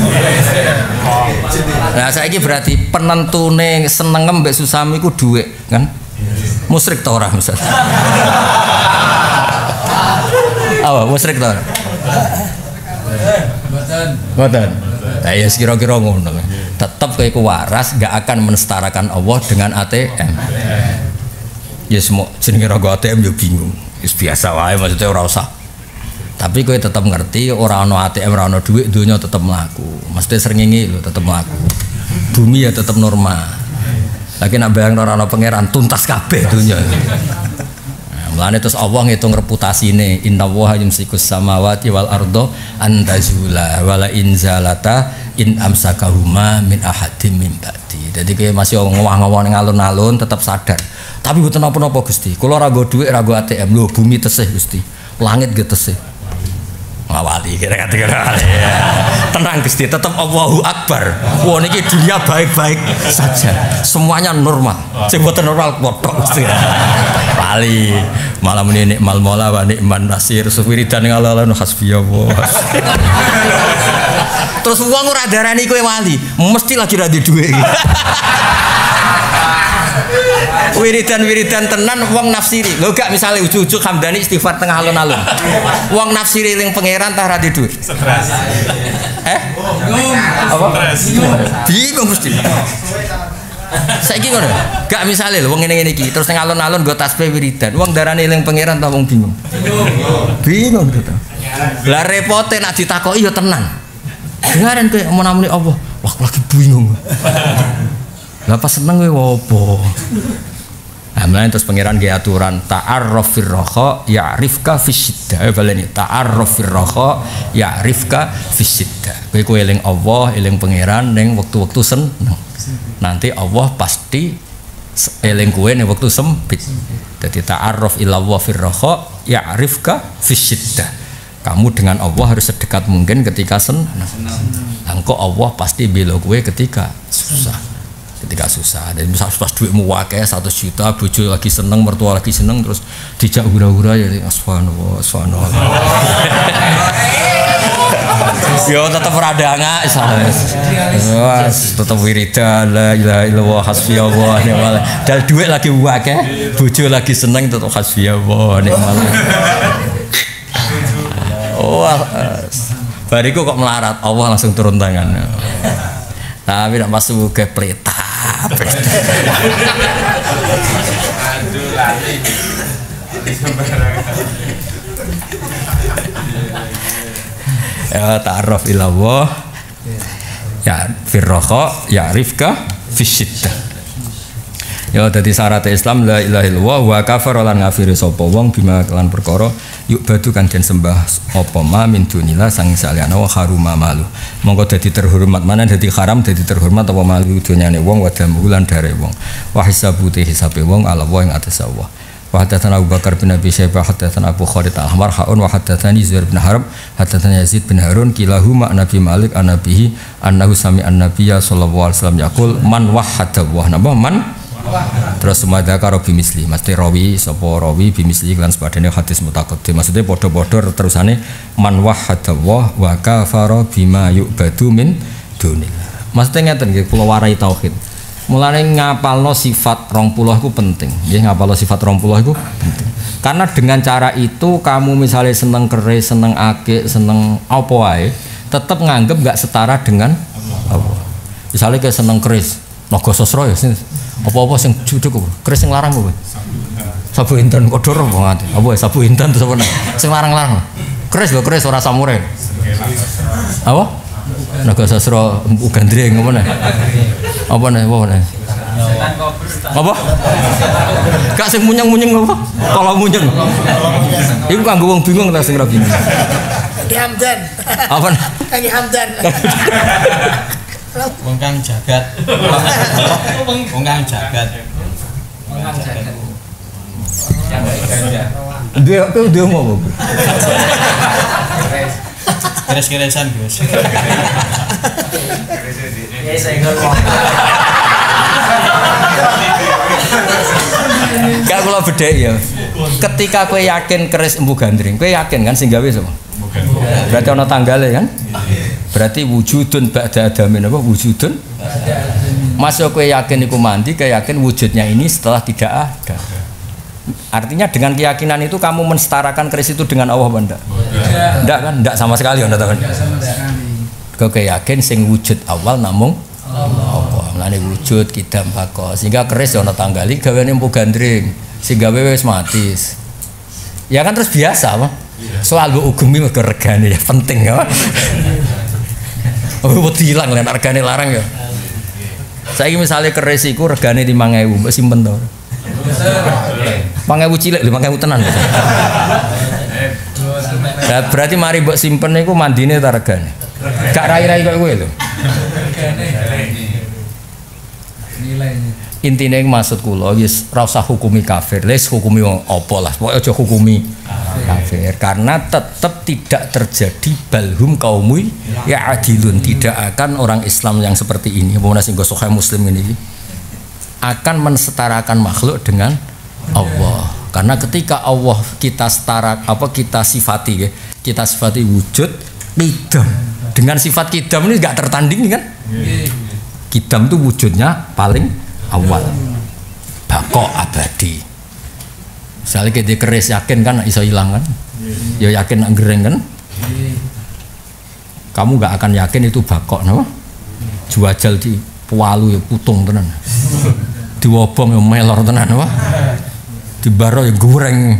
Nah saya ini berarti penentune seneng mbek susami ku duit kan? Musyrik ta ora misal. Apa musyrik ta ora? Mboten. Lah ya kira-kira ngono. Tetep kowe iku waras gak akan mensetarakan Allah dengan ATM. Ya semua jenenge rogo ATM yo bingung. Wis biasa wae maksudnya ora usah. Tapi kowe tetep ngerti ora ana ATM ora ana duit donya tetep mlaku. Mesti srengenge lho tetep mlaku. Bumi ya tetep normal. Lagi nak bayang orang pangeran tuntas kabeh dunia. Mulane terus Allah ngitung reputasine. Inna Allaha yumsikus samawati wal ardo an tazula wala in zalata in amsakahuma min ahadin min ba'di. Jadi kayak masih ngowah-ngowah ning alun-alun tetap sadar. Tapi mboten napa-napa Gusti. Kula ra go dhuwit, ra go ATM lho, bumi tesih Gusti. Langit ge tesih. Ngawali kira-kira tenang Gusti, tetap Allahu Akbar. Wah niki dunia baik-baik saja, semuanya normal. Sing boten normal potok Gusti. Pali malam ini nikmal mola wa nikman nasir sufiridan ing alal hasbiyallah. Terus wong ora darani kowe wali, mesti lagi ra duwe dhuwit. Wiridan tenan wong nafsiri. Lho gak misale ujug-ujug Hamdani istighfar tengah alun-alun. Wong nafsiri ning pangeran tah ra duwe. Stres. Apa? Bingung mesti. Saiki ngono. Gak misale lho wong ngene-ngene iki terus ning alun-alun nggo tasbih wiridan. Wong darane eling pangeran tah wong bingung. Bingung gitu. Lah repote nek ditakoki ya tenang. Dengaran kowe omong-omong Allah. Wah lagi bingung. Lah pas seneng kowe opo? Amlan terus pangeran ge aturan ta'arruf fir raha ya'rifka fisyiddah. Baleni ta'arruf fir raha ya'rifka fisyiddah. Kowe eling Allah, eling pangeran ning wektu-wektu seneng. Nanti Allah pasti eling kowe ning wektu sempit. Dadi ta'arruf ila Allah fir raha ya'rifka fisyiddah. Kamu dengan Allah harus sedekat mungkin ketika seneng. Engko Allah pasti bela kowe ketika susah. Ketika susah, dan misal pas duitmu wakil 100 juta, bojo lagi seneng, mertua lagi seneng, terus dijak hura-hura ya, subhanallah, subhanallah. Yo tetap radanga, tetap wiridan, la ilaha illallah, hasbiyallah, ni'mal. Dan duit lagi wakil, bojo lagi seneng, tetap hasbiyallah, ni'mal. Oh, bariku kok melarat, Allah langsung turun tangan. Tapi tidak masuk ke pleta. Ya ta'arruf ila Allah ya firraha ya rifka fisyiddah. Ya dadi syarat Islam la ilaha illallah wa kafara lan ngafiri sapa wong bima kelan perkara yuk badu kang den sembah apa ma min dunillah sang saliyane wa haruma malu. Monggo dadi terhormat mana dadi haram dadi terhormat apa malu dunyane wong wa damu lan dare wong. Wa hisabu te hisabe wong ala wa ing atas Allah. wa hadatsana Abu Bakar bin Abi Syaibah hadatsana Abu Khalid al-Ahmar haun wa hadatsani Zuhair bin Harb hadatsana Yazid bin Harun kilahuma Nabi Malik an-Nabihi annahu sami an-nabiyya sallallahu alaihi wasallam yaqul man wahhada wa napa man terus sumadaka rabi misli mesti rawi sapa rawi bimisli lan sepadane hadis mutaqaddim maksudnya padha-padha terusane man wahhada wa kafara bima yu'badu min dunillah maksudnya ngeten nggih kula warai tauhid. Mulane ngapalno sifat 20 itu penting. Nggih ngapalno sifat 20 itu penting. Karena dengan cara itu kamu misalnya seneng keris, seneng akik, seneng apa wae, tetap nganggep enggak setara dengan Allah. Misalnya kayak seneng keris, naga sastra ya apa-apa sing juduk keris sing larang kowe. Sabu inten kodor banget. Apa sabu inten terus apa sing larang-larang. Keris lho, keris ora samurai. Apa? Naga sastra ugandreng apa nih? Apa nih? Apa? Kak sing munyeng-munyeng apa? Kalau munyeng. Iku kanggo wong bingung ta sing ra bingung. Hamdan. Apa? Kang Hamdan. Wong kang jagat. Wong kang jagat. Dia mau apa? Keres-keresan Gus. Ya saya ngomong. Gak kula bedhek ya. Ketika kowe yakin keris embu gandring, kowe yakin kan sing gawe sapa? Berarti ana tanggale kan? Berarti wujudun ba'da adamin apa wujudun? Masuk kowe yakin iku mandi, kowe yakin wujudnya ini setelah tidak ada. Artinya dengan keyakinan itu kamu mensetarakan keris itu dengan Allah apa enggak? Enggak kan? Enggak sama sekali Anda tahu. Kau yakin sing wujud awal namung Allah. Mulane wujud kidam bako. Sehingga keris ana tanggali gaweane empu gandring. Sing gawe wis mati. Ya kan terus biasa apa? Soal mbok ugemi mergo regane ya penting ya. Oh wedi ilang lek regane larang ya. Saiki misale keris iku regane 5.000 mbok simpen to. 5.000 cilik 5.000 tenan. Nah, berarti mari mbok simpen niku mandine ta regane. Gak rai-rai koyo kowe lho. Intine maksud kula wis ora usah hukumi kafir, les hukumi wong apa lah. Pokoke aja hukumi kafir karena tetap tidak terjadi balhum qaumui ya adilun, tidak akan orang Islam yang seperti ini, apa sing Sahih Muslim ini akan mensetarakan makhluk dengan Allah. Karena ketika Allah kita setara kita sifati kita sifati wujud qidam. Dengan sifat kidam ini enggak tertanding kan? Kidam itu wujudnya paling awal. Bako abadi. Misalnya kita keris yakin kan iso hilang kan? Ya yakin nak gereng kan? Kamu enggak akan yakin itu bako napa? Juajal di Palu ya putung tenan. Diwobong ya melor tenan apa? Dibaro ya goreng.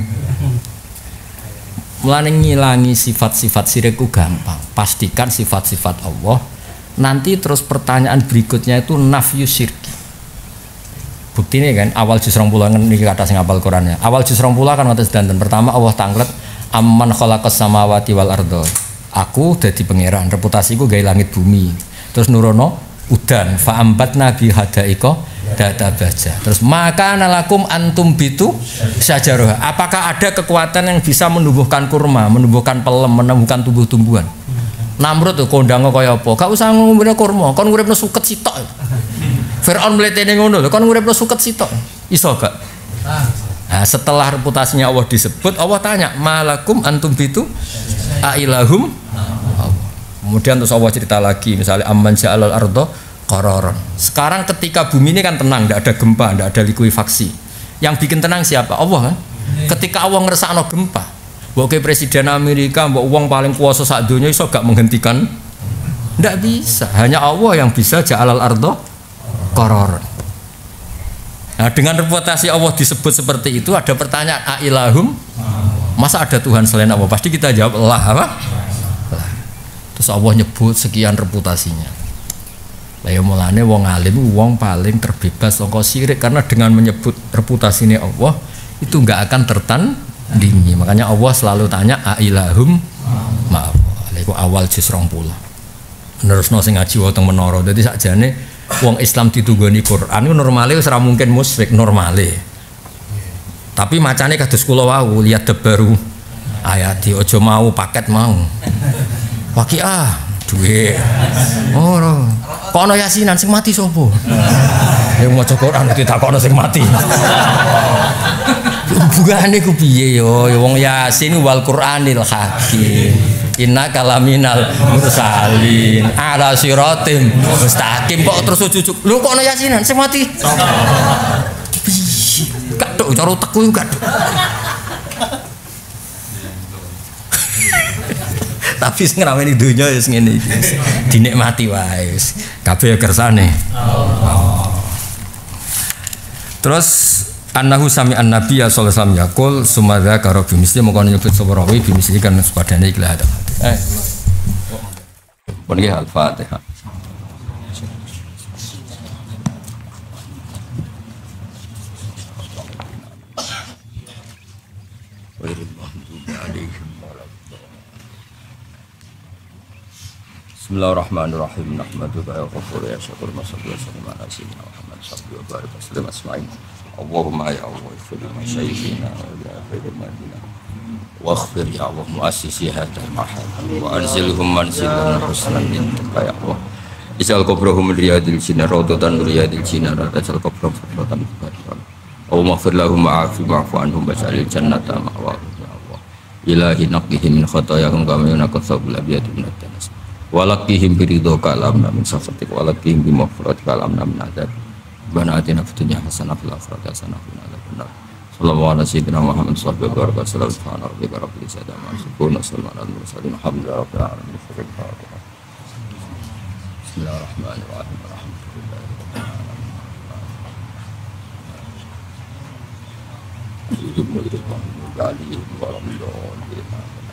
Mulane ngilangi sifat-sifat syirik ku gampang. Pastikan sifat-sifat Allah. Nanti terus pertanyaan berikutnya itu nafyu syirki. Bukti ini kan awal juz 20 kan niki kata sing hafal Qurannya. Awal juz 20 kan ngoten sedanten. Pertama Allah tanglet amman khalaqas samawati wal ardo. Aku dadi pangeran, reputasiku gawe langit bumi. Terus nurono udan fa ambatna bi hadaika data baja. Terus maka nalakum antum bitu sajaroh. Apakah ada kekuatan yang bisa menumbuhkan kurma, menumbuhkan pelem, menumbuhkan tumbuh-tumbuhan? Namrud tuh kondangnya kaya apa? Gak usah ngomongin kurma, kon nguripno suket sitok. Fir'aun mletene ngono lho, kon nguripno suket sitok. Iso gak? Nah, setelah reputasinya Allah disebut, Allah tanya, malakum antum bitu ailahum. Kemudian terus Allah cerita lagi, misalnya amman ja'alal ardo qararan. Sekarang ketika bumi ini kan tenang, tidak ada gempa, tidak ada likuifaksi. Yang bikin tenang siapa? Allah kan? Ketika Allah ngersakno gempa, mbok presiden Amerika, mbok wong paling kuasa sak donya iso gak menghentikan? Tidak bisa. Hanya Allah yang bisa ja'alal ardo qararan. Nah, dengan reputasi Allah disebut seperti itu, ada pertanyaan ailahum? Masa ada Tuhan selain Allah? Pasti kita jawab Allah apa? Terus Allah nyebut sekian reputasinya. Lah ya mulane wong alim wong paling terbebas saka syirik karena dengan menyebut reputasinya Allah itu enggak akan tertandingi. Makanya Allah selalu tanya ailahum maaf. Iku awal juz 20. Nerusno sing ngaji wonten menara. Dadi sakjane wong Islam ditunggoni Quran iku normale wis ora mungkin musyrik normale. Tapi macane kados kula wau lihat debaru ayati ojo mau paket mau. Waqiah duwe. Ora. Kono yasinan sing mati sapa? Yang maca Quran ditakokno sing mati. Hubungane ku piye yo wong Yasin wal Qur'anil Hakim. Inna kalaminal mursalin ala siratim mustaqim kok terus ujuk. Lho kok ana Yasinan sing mati? Kaduk cara teku kaduk. Tapi sing ngrawani donya wis ngene iki. Dinikmati wae wis. Kabeh kersane. Terus annahu sami an-nabiy sallallahu alaihi wasallam yaqul sumadza karo bimisli mongko nyebut sapa rawi bimisli kan sepadane iki lah. Pun nggih al-Fatihah. Bismillahirrahmanirrahim. Nahmaduka ya ghafur ya syakur masallu ala sayyidina Muhammad sallallahu alaihi wasallam asma'in. Allahumma ya Allah ighfir li masyayikhina wa li ahli madina waghfir ya Allah muassisi hadzal mahal wa anzilhum manzilan husnan indaka ya Allah. Ij'al qabrahum riyadil jinnah rawdatan riyadil jinnah tajal qabrahum rawdatan barkan. Allahumma ighfir lahum wa'afi wa'fu anhum waj'alil jannata ma'wahum ya Allah. Ilahi naqihim min khatayahum kama yunqal thawbul abyad min ad-danas. Walakihim biridhoka alamna min sakhatik walakihim bimaghfiratika alamna min adab bana atina fid dunya hasanah fil akhirati hasanah wa qina adzabannar sallallahu ala sayyidina Muhammad sallallahu alaihi wasallam subhana rabbika rabbil izzati amma yasifun wa salamun alal mursalin alhamdulillahi rabbil alamin bismillahirrahmanirrahim alhamdulillahi